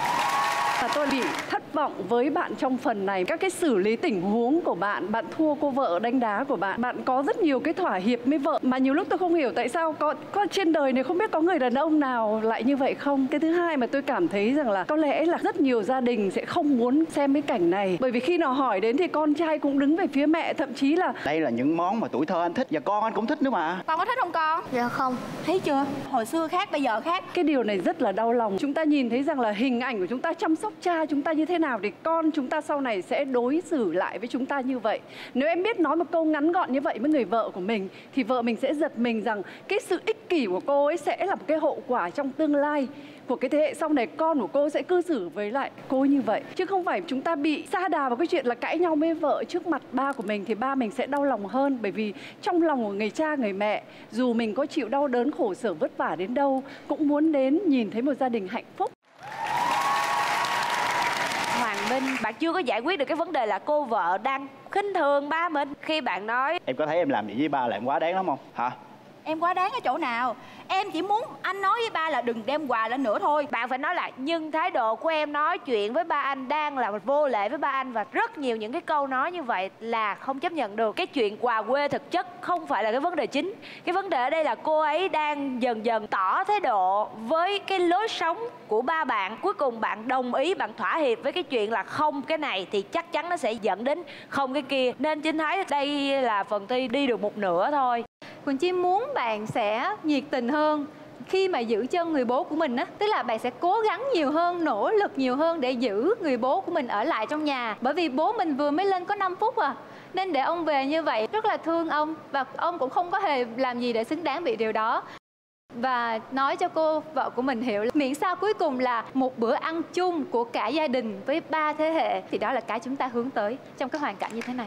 Và tôi bị thất vọng với bạn trong phần này. Các cái xử lý tình huống của bạn, bạn thua cô vợ đánh đá của bạn. Bạn có rất nhiều cái thỏa hiệp với vợ mà nhiều lúc tôi không hiểu tại sao có, có trên đời này không biết có người đàn ông nào lại như vậy không. Cái thứ hai mà tôi cảm thấy rằng là có lẽ là rất nhiều gia đình sẽ không muốn xem cái cảnh này. Bởi vì khi nào hỏi đến thì con trai cũng đứng về phía mẹ, thậm chí là đây là những món mà tuổi thơ anh thích và con anh cũng thích nữa mà. Con có thích không con? Dạ không. Thấy chưa? Hồi xưa khác, bây giờ khác. Cái điều này rất là đau lòng. Chúng ta nhìn thấy rằng là hình ảnh của chúng ta chăm sóc cha chúng ta như thế nào thì con chúng ta sau này sẽ đối xử lại với chúng ta như vậy. Nếu em biết nói một câu ngắn gọn như vậy với người vợ của mình thì vợ mình sẽ giật mình rằng cái sự ích kỷ của cô ấy sẽ là một cái hậu quả trong tương lai của cái thế hệ sau này. Con của cô sẽ cư xử với lại cô như vậy, chứ không phải chúng ta bị sa đà vào cái chuyện là cãi nhau với vợ trước mặt ba của mình thì ba mình sẽ đau lòng hơn. Bởi vì trong lòng của người cha người mẹ, dù mình có chịu đau đớn khổ sở vất vả đến đâu cũng muốn đến nhìn thấy một gia đình hạnh phúc. Hoàng Minh, bạn chưa có giải quyết được cái vấn đề là cô vợ đang khinh thường ba mình. Khi bạn nói em có thấy em làm gì với ba là em quá đáng lắm không? Hả? Em quá đáng ở chỗ nào? Em chỉ muốn anh nói với ba là đừng đem quà lên nữa thôi. Bạn phải nói lại, nhưng thái độ của em nói chuyện với ba anh đang là vô lễ với ba anh. Và rất nhiều những cái câu nói như vậy là không chấp nhận được. Cái chuyện quà quê thực chất không phải là cái vấn đề chính. Cái vấn đề ở đây là cô ấy đang dần dần tỏ thái độ với cái lối sống của ba bạn. Cuối cùng bạn đồng ý, bạn thỏa hiệp với cái chuyện là không cái này thì chắc chắn nó sẽ dẫn đến không cái kia. Nên Trinh thấy đây là phần thi đi được một nửa thôi. Quỳnh Chi muốn bạn sẽ nhiệt tình hơn khi mà giữ chân người bố của mình á. Tức là bạn sẽ cố gắng nhiều hơn, nỗ lực nhiều hơn để giữ người bố của mình ở lại trong nhà. Bởi vì bố mình vừa mới lên có năm phút à, nên để ông về như vậy rất là thương ông. Và ông cũng không có hề làm gì để xứng đáng bị điều đó. Và nói cho cô vợ của mình hiểu là miễn sao cuối cùng là một bữa ăn chung của cả gia đình với ba thế hệ, thì đó là cái chúng ta hướng tới trong cái hoàn cảnh như thế này.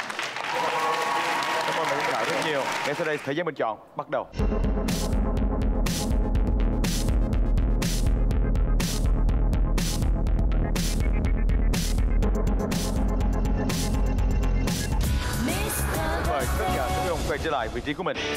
Cảm ơn bạn Thảo rất nhiều. Ngay sau đây thời gian bình chọn bắt đầu. Mời tất cả các ông quay trở lại vị trí của mình.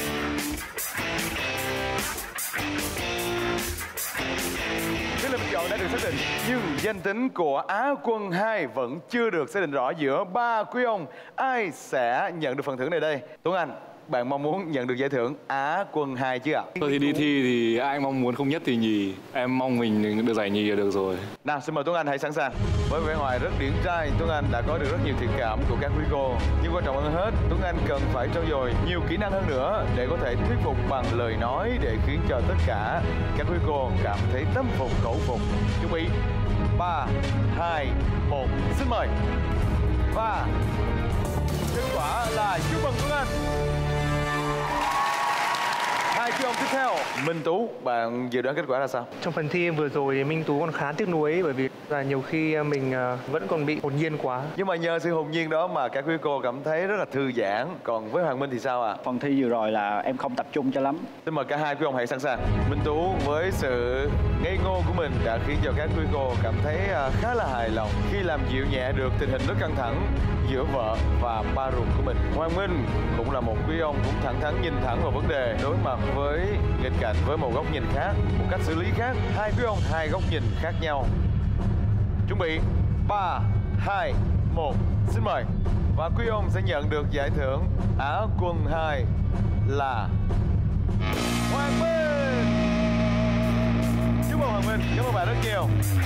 Cái lựa chọn đã được xác định, nhưng danh tính của Á quân hai vẫn chưa được xác định rõ giữa ba quý ông. Ai sẽ nhận được phần thưởng này đây? Tuấn Anh, bạn mong muốn nhận được giải thưởng Á quân hai chứ ạ? Tôi thì đi thi thì ai mong muốn không nhất thì nhì. Em mong mình được giải nhì là được rồi. Nào, xin mời Tuấn Anh hãy sẵn sàng. Với vẻ ngoài rất điển trai, Tuấn Anh đã có được rất nhiều thiện cảm của các quý cô. Nhưng quan trọng hơn hết, Tuấn Anh cần phải trau dồi nhiều kỹ năng hơn nữa để có thể thuyết phục bằng lời nói để khiến cho tất cả các quý cô cảm thấy tâm phục khẩu phục. Chuẩn bị ba, hai, một, xin mời. Và kết quả là chúc mừng Tuấn Anh. Hai quý ông tiếp theo, Minh Tú, bạn dự đoán kết quả là sao? Trong phần thi vừa rồi Minh Tú còn khá tiếc nuối bởi vì Là nhiều khi mình vẫn còn bị hồn nhiên quá. Nhưng mà nhờ sự hồn nhiên đó mà các quý cô cảm thấy rất là thư giãn. Còn với Hoàng Minh thì sao ạ? À? Phần thi vừa rồi là em không tập trung cho lắm. Xin mời cả hai quý ông hãy sẵn sàng. Minh Tú với sự ngây ngô của mình đã khiến cho các quý cô cảm thấy khá là hài lòng khi làm dịu nhẹ được tình hình rất căng thẳng giữa vợ và ba ruột của mình. Hoàng Minh cũng là một quý ông cũng thẳng thắn nhìn thẳng vào vấn đề, đối mặt với nghịch cảnh với một góc nhìn khác, một cách xử lý khác. Hai quý ông hai góc nhìn khác nhau. Chuẩn bị ba, hai, một, xin mời. Và quý ông sẽ nhận được giải thưởng Á quân hai là Hoàng Minh. Chúc mừng Hoàng Minh, cảm ơn bạn rất nhiều.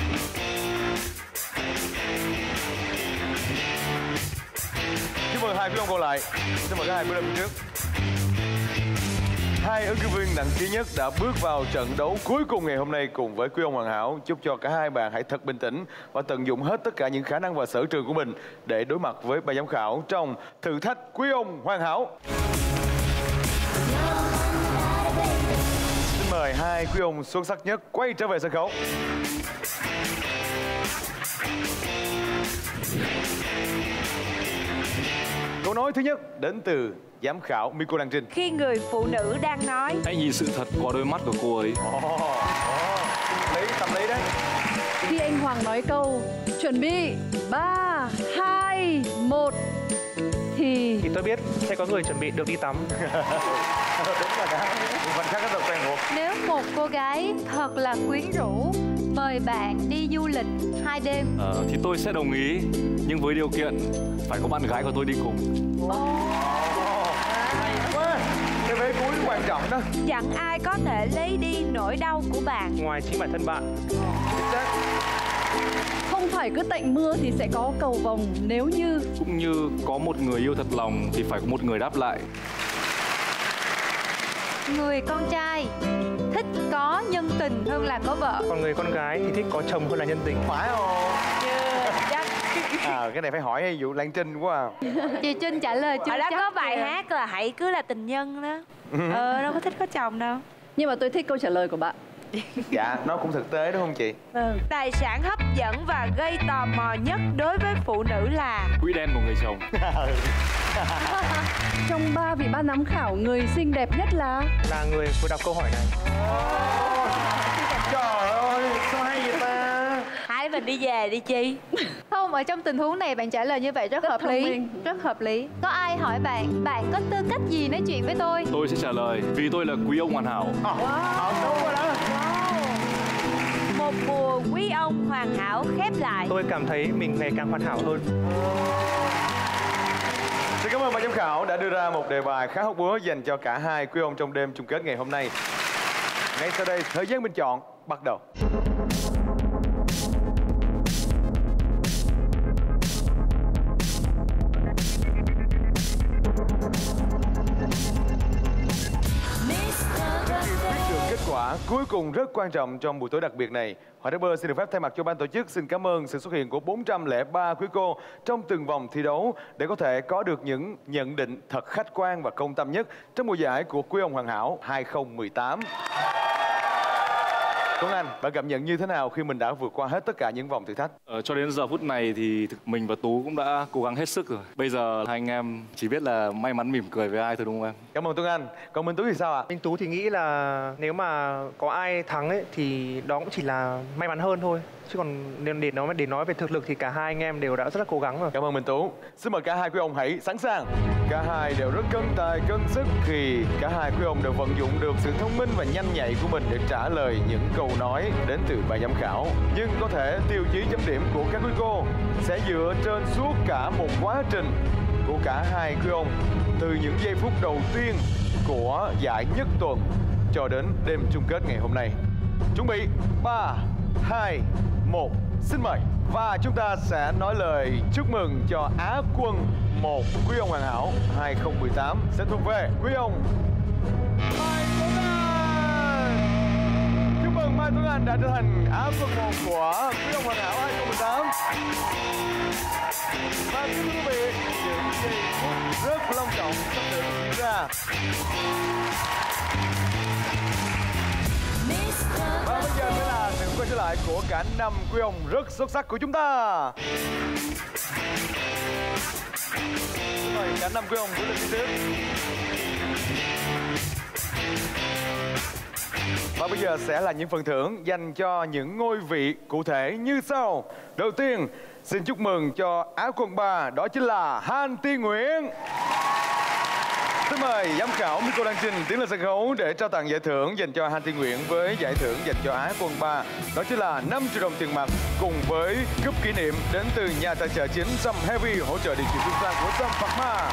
Chúc mừng hai quý ông còn lại. Xin mời các hai quý ông trước. Hai ứng cử viên nặng ký nhất đã bước vào trận đấu cuối cùng ngày hôm nay cùng với quý ông Hoàn Hảo. Chúc cho cả hai bạn hãy thật bình tĩnh và tận dụng hết tất cả những khả năng và sở trường của mình để đối mặt với ban giám khảo trong thử thách quý ông Hoàn Hảo. Xin mời hai quý ông xuất sắc nhất quay trở về sân khấu. Câu nói thứ nhất đến từ giám khảo Miko Đăng Trinh. Khi người phụ nữ đang nói, hãy nhìn sự thật qua đôi mắt của cô ấy. Oh, oh. Lý, tâm lý đấy. Khi anh Hoàng nói câu chuẩn bị ba, hai, một thì... Thì tôi biết sẽ có người chuẩn bị được đi tắm. Đúng là đã. Phần khác rất là quen thuộc. Nếu một cô gái thật là quyến rũ mời bạn đi du lịch hai đêm, à, thì tôi sẽ đồng ý, nhưng với điều kiện phải có bạn gái của tôi đi cùng. Hay quá. Cái vé cuối quan trọng đó. Chẳng ai có thể lấy đi nỗi đau của bạn ngoài chính bản thân bạn. Không phải cứ tạnh mưa thì sẽ có cầu vồng, nếu như... Cũng như có một người yêu thật lòng thì phải có một người đáp lại. Người con trai thích có nhân tình hơn là có vợ. Còn người con gái thì thích có chồng hơn là nhân tình. Phải không? Yeah, chắc. À, cái này phải hỏi vụ Lan Trinh quá à. Chị Trinh trả lời chưa? Ở đó chắc có bài kìa. hát là hãy cứ là tình nhân đó. Ờ, đâu có thích có chồng đâu. Nhưng mà tôi thích câu trả lời của bạn. Dạ, nó cũng thực tế đúng không chị? Vâng. Tài sản hấp dẫn và gây tò mò nhất đối với phụ nữ là quỹ đen của người chồng. Trong ba vị ban giám khảo, người xinh đẹp nhất là... Là người vừa đọc câu hỏi này. Trời ơi, sao hay vậy ta? Hai mình đi về đi Chi. Không, ở trong tình huống này bạn trả lời như vậy rất, rất hợp lý minh. Rất hợp lý. Có ai hỏi bạn, bạn có tư cách gì nói chuyện với tôi? Tôi sẽ trả lời, vì tôi là quý ông hoàn hảo. À, wow. Đúng rồi đó. Wow. Một mùa quý ông hoàn hảo khép lại. Tôi cảm thấy mình ngày càng hoàn hảo hơn. Xin cảm ơn ban giám khảo đã đưa ra một đề bài khá hóc búa dành cho cả hai quý ông trong đêm chung kết ngày hôm nay. Ngay sau đây, thời gian bình chọn bắt đầu. Kết quả cuối cùng rất quan trọng trong buổi tối đặc biệt này. Hoàng Đức Bơ xin được phép thay mặt cho ban tổ chức xin cảm ơn sự xuất hiện của bốn trăm lẻ ba quý cô trong từng vòng thi đấu để có thể có được những nhận định thật khách quan và công tâm nhất trong mùa giải của Quý ông Hoàn Hảo hai không một tám. Tuấn Anh, bạn cảm nhận như thế nào khi mình đã vượt qua hết tất cả những vòng thử thách? Ờ, cho đến giờ phút này thì mình và Tú cũng đã cố gắng hết sức rồi. Bây giờ hai anh em chỉ biết là may mắn mỉm cười với ai thôi đúng không em? Cảm ơn Tuấn Anh. Còn Minh Tú thì sao ạ? Minh Tú thì nghĩ là nếu mà có ai thắng ấy thì đó cũng chỉ là may mắn hơn thôi. Chứ còn để nói để nói về thực lực thì cả hai anh em đều đã rất là cố gắng rồi. Cảm ơn Minh Tú. Xin mời cả hai quý ông hãy sẵn sàng. Cả hai đều rất cân tài cân sức khi cả hai quý ông đều vận dụng được sự thông minh và nhanh nhạy của mình để trả lời những câu nói đến từ ban giám khảo. Nhưng có thể tiêu chí chấm điểm của các quý cô sẽ dựa trên suốt cả một quá trình của cả hai quý ông, từ những giây phút đầu tiên của giải nhất tuần cho đến đêm chung kết ngày hôm nay. Chuẩn bị ba, hai, một, xin mời. Và chúng ta sẽ nói lời chúc mừng cho Á quân một Quý ông Hoàn Hảo hai không một tám sẽ thuộc về Quý ông Mai Tuấn Anh. Chúc mừng Mai Tuấn Anh đã trở thành Á quân một của Quý ông Hoàn Hảo hai không một tám. Và thưa quý vị, những giây phút rất long trọng sắp được diễn ra. Và bây giờ sẽ là sự quay trở lại của cả năm quý ông rất xuất sắc của chúng ta. Mời cả năm quý ông bước lên tiếp. Và bây giờ sẽ là những phần thưởng dành cho những ngôi vị cụ thể như sau. Đầu tiên, xin chúc mừng cho Á quân ba, đó chính là Han Tiên Nguyễn. Xin mời giám khảo Miko Lan Trinh tiến lên sân khấu để trao tặng giải thưởng dành cho Han Tiên Nguyễn với giải thưởng dành cho Á quân ba, đó chính là năm triệu đồng tiền mặt cùng với cúp kỷ niệm đến từ nhà tài trợ chính Sâm Heavy hỗ trợ điều trị viêm xoang của Sâm Phạc Ma.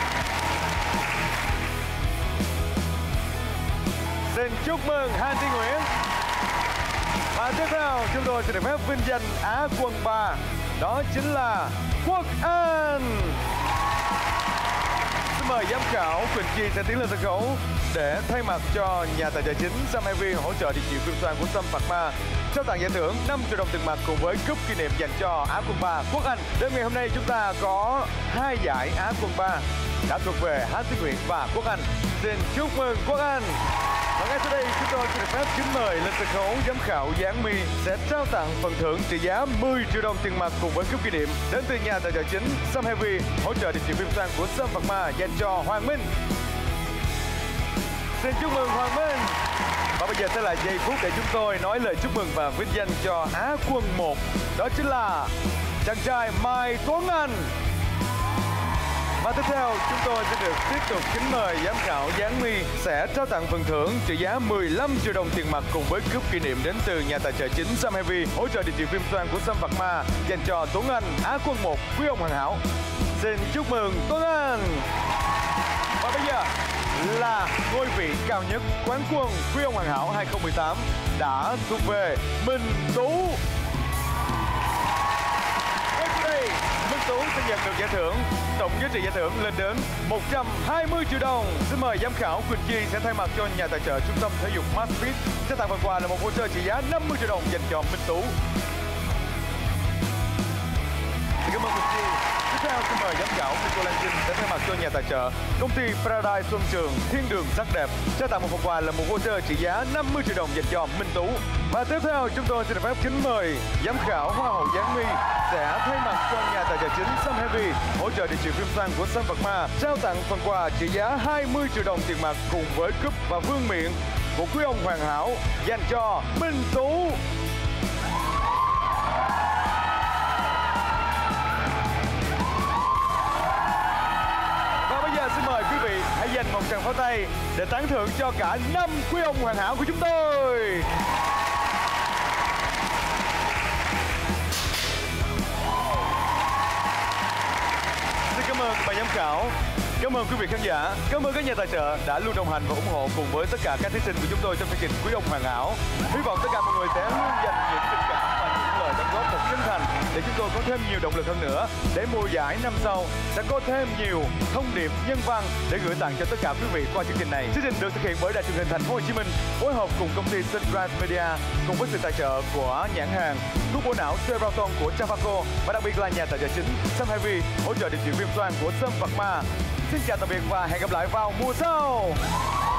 Xin chúc mừng Han Tiên Nguyễn. Và tiếp theo chúng tôi sẽ được phép vinh danh Á quân ba, đó chính là Quốc Anh. Xin mời giám khảo Quỳnh Chi sẽ tiến lên sân khấu để thay mặt cho nhà tài trợ chính Sâm Heavy hỗ trợ điều trị viêm xoang của Sâm Phạc Ma trao tặng giải thưởng năm triệu đồng tiền mặt cùng với cúp kỷ niệm dành cho Á quân ba Quốc Anh. Đêm ngày hôm nay chúng ta có hai giải Á quân ba đã thuộc về Han Tiên Nguyễn và Quốc Anh. Xin chúc mừng Quốc Anh. Và ngay sau đây chúng tôi xin được phép kính mời lên sân khấu giám khảo Giáng My sẽ trao tặng phần thưởng trị giá mười triệu đồng tiền mặt cùng với cúp kỷ niệm đến từ nhà tài trợ chính Sâm Heavy hỗ trợ điều trị viêm xoang của Sâm Phạc Ma dành cho Hoàng Minh. Xin chúc mừng Hoàng Minh. Và bây giờ sẽ là giây phút để chúng tôi nói lời chúc mừng và vinh danh cho Á quân một, đó chính là chàng trai Mai Tuấn Anh. Và tiếp theo chúng tôi sẽ được tiếp tục kính mời giám khảo Giáng My sẽ trao tặng phần thưởng trị giá mười lăm triệu đồng tiền mặt cùng với cúp kỷ niệm đến từ nhà tài trợ chính Sâm Heavy hỗ trợ điều trị viêm xoang của Sâm Phạc Ma dành cho Tuấn Anh, Á quân một, quý ông hoàn hảo. Xin chúc mừng Tuấn Anh. Và bây giờ là ngôi vị cao nhất, quán quân quý ông hoàn hảo hai không một tám đã thuộc về Minh Tú. Minh Tú sẽ nhận được giải thưởng, tổng giá trị giải thưởng lên đến một trăm hai mươi triệu đồng. Xin mời giám khảo Quỳnh Chi sẽ thay mặt cho nhà tài trợ trung tâm thể dục Maxfit sẽ tặng phần quà là một voucher trị giá năm mươi triệu đồng dành cho Minh Tú. Xin cảm ơn Quỳnh Chi. Tiếp theo xin mời giám khảo Miko Lan Trinh sẽ thay mặt cho nhà tài trợ công ty Paradise Xuân Trường Thiên Đường Sắc Đẹp sẽ tặng một phần quà là một voucher trị giá năm mươi triệu đồng dành cho Minh Tú. Và tiếp theo chúng tôi xin được phép kính mời giám khảo Hoa hậu Giáng My sẽ thay mặt cho nhà tài trợ chính Sâm Heavy hỗ trợ điều trị viêm xoang của Sâm Phạc Ma trao tặng phần quà trị giá hai mươi triệu đồng tiền mặt cùng với cúp và vương miện của quý ông hoàn hảo dành cho Minh Tú. Và bây giờ xin mời quý vị hãy dành một tràng pháo tay để tán thưởng cho cả năm quý ông hoàn hảo của chúng tôi. Cảm ơn ban giám khảo, cảm ơn quý vị khán giả, cảm ơn các nhà tài trợ đã luôn đồng hành và ủng hộ cùng với tất cả các thí sinh của chúng tôi trong chương trình Quý ông hoàn hảo. Hy vọng tất cả mọi người sẽ luôn dành những tình cảm và những lời đóng góp thật chân thành để chúng tôi có thêm nhiều động lực hơn nữa để mùa giải năm sau sẽ có thêm nhiều thông điệp nhân văn để gửi tặng cho tất cả quý vị qua chương trình này. Chương trình được thực hiện bởi Đài truyền hình Thành phố Hồ Chí Minh phối hợp cùng công ty Sunrise Media cùng với sự tài trợ của nhãn hàng thuốc bổ não Ceraton của Trafaco và đặc biệt là nhà tài trợ chính Sâm Heavy hỗ trợ điều trị viêm xoang của Sâm Phạc Ma. Xin chào tạm biệt và hẹn gặp lại vào mùa sau.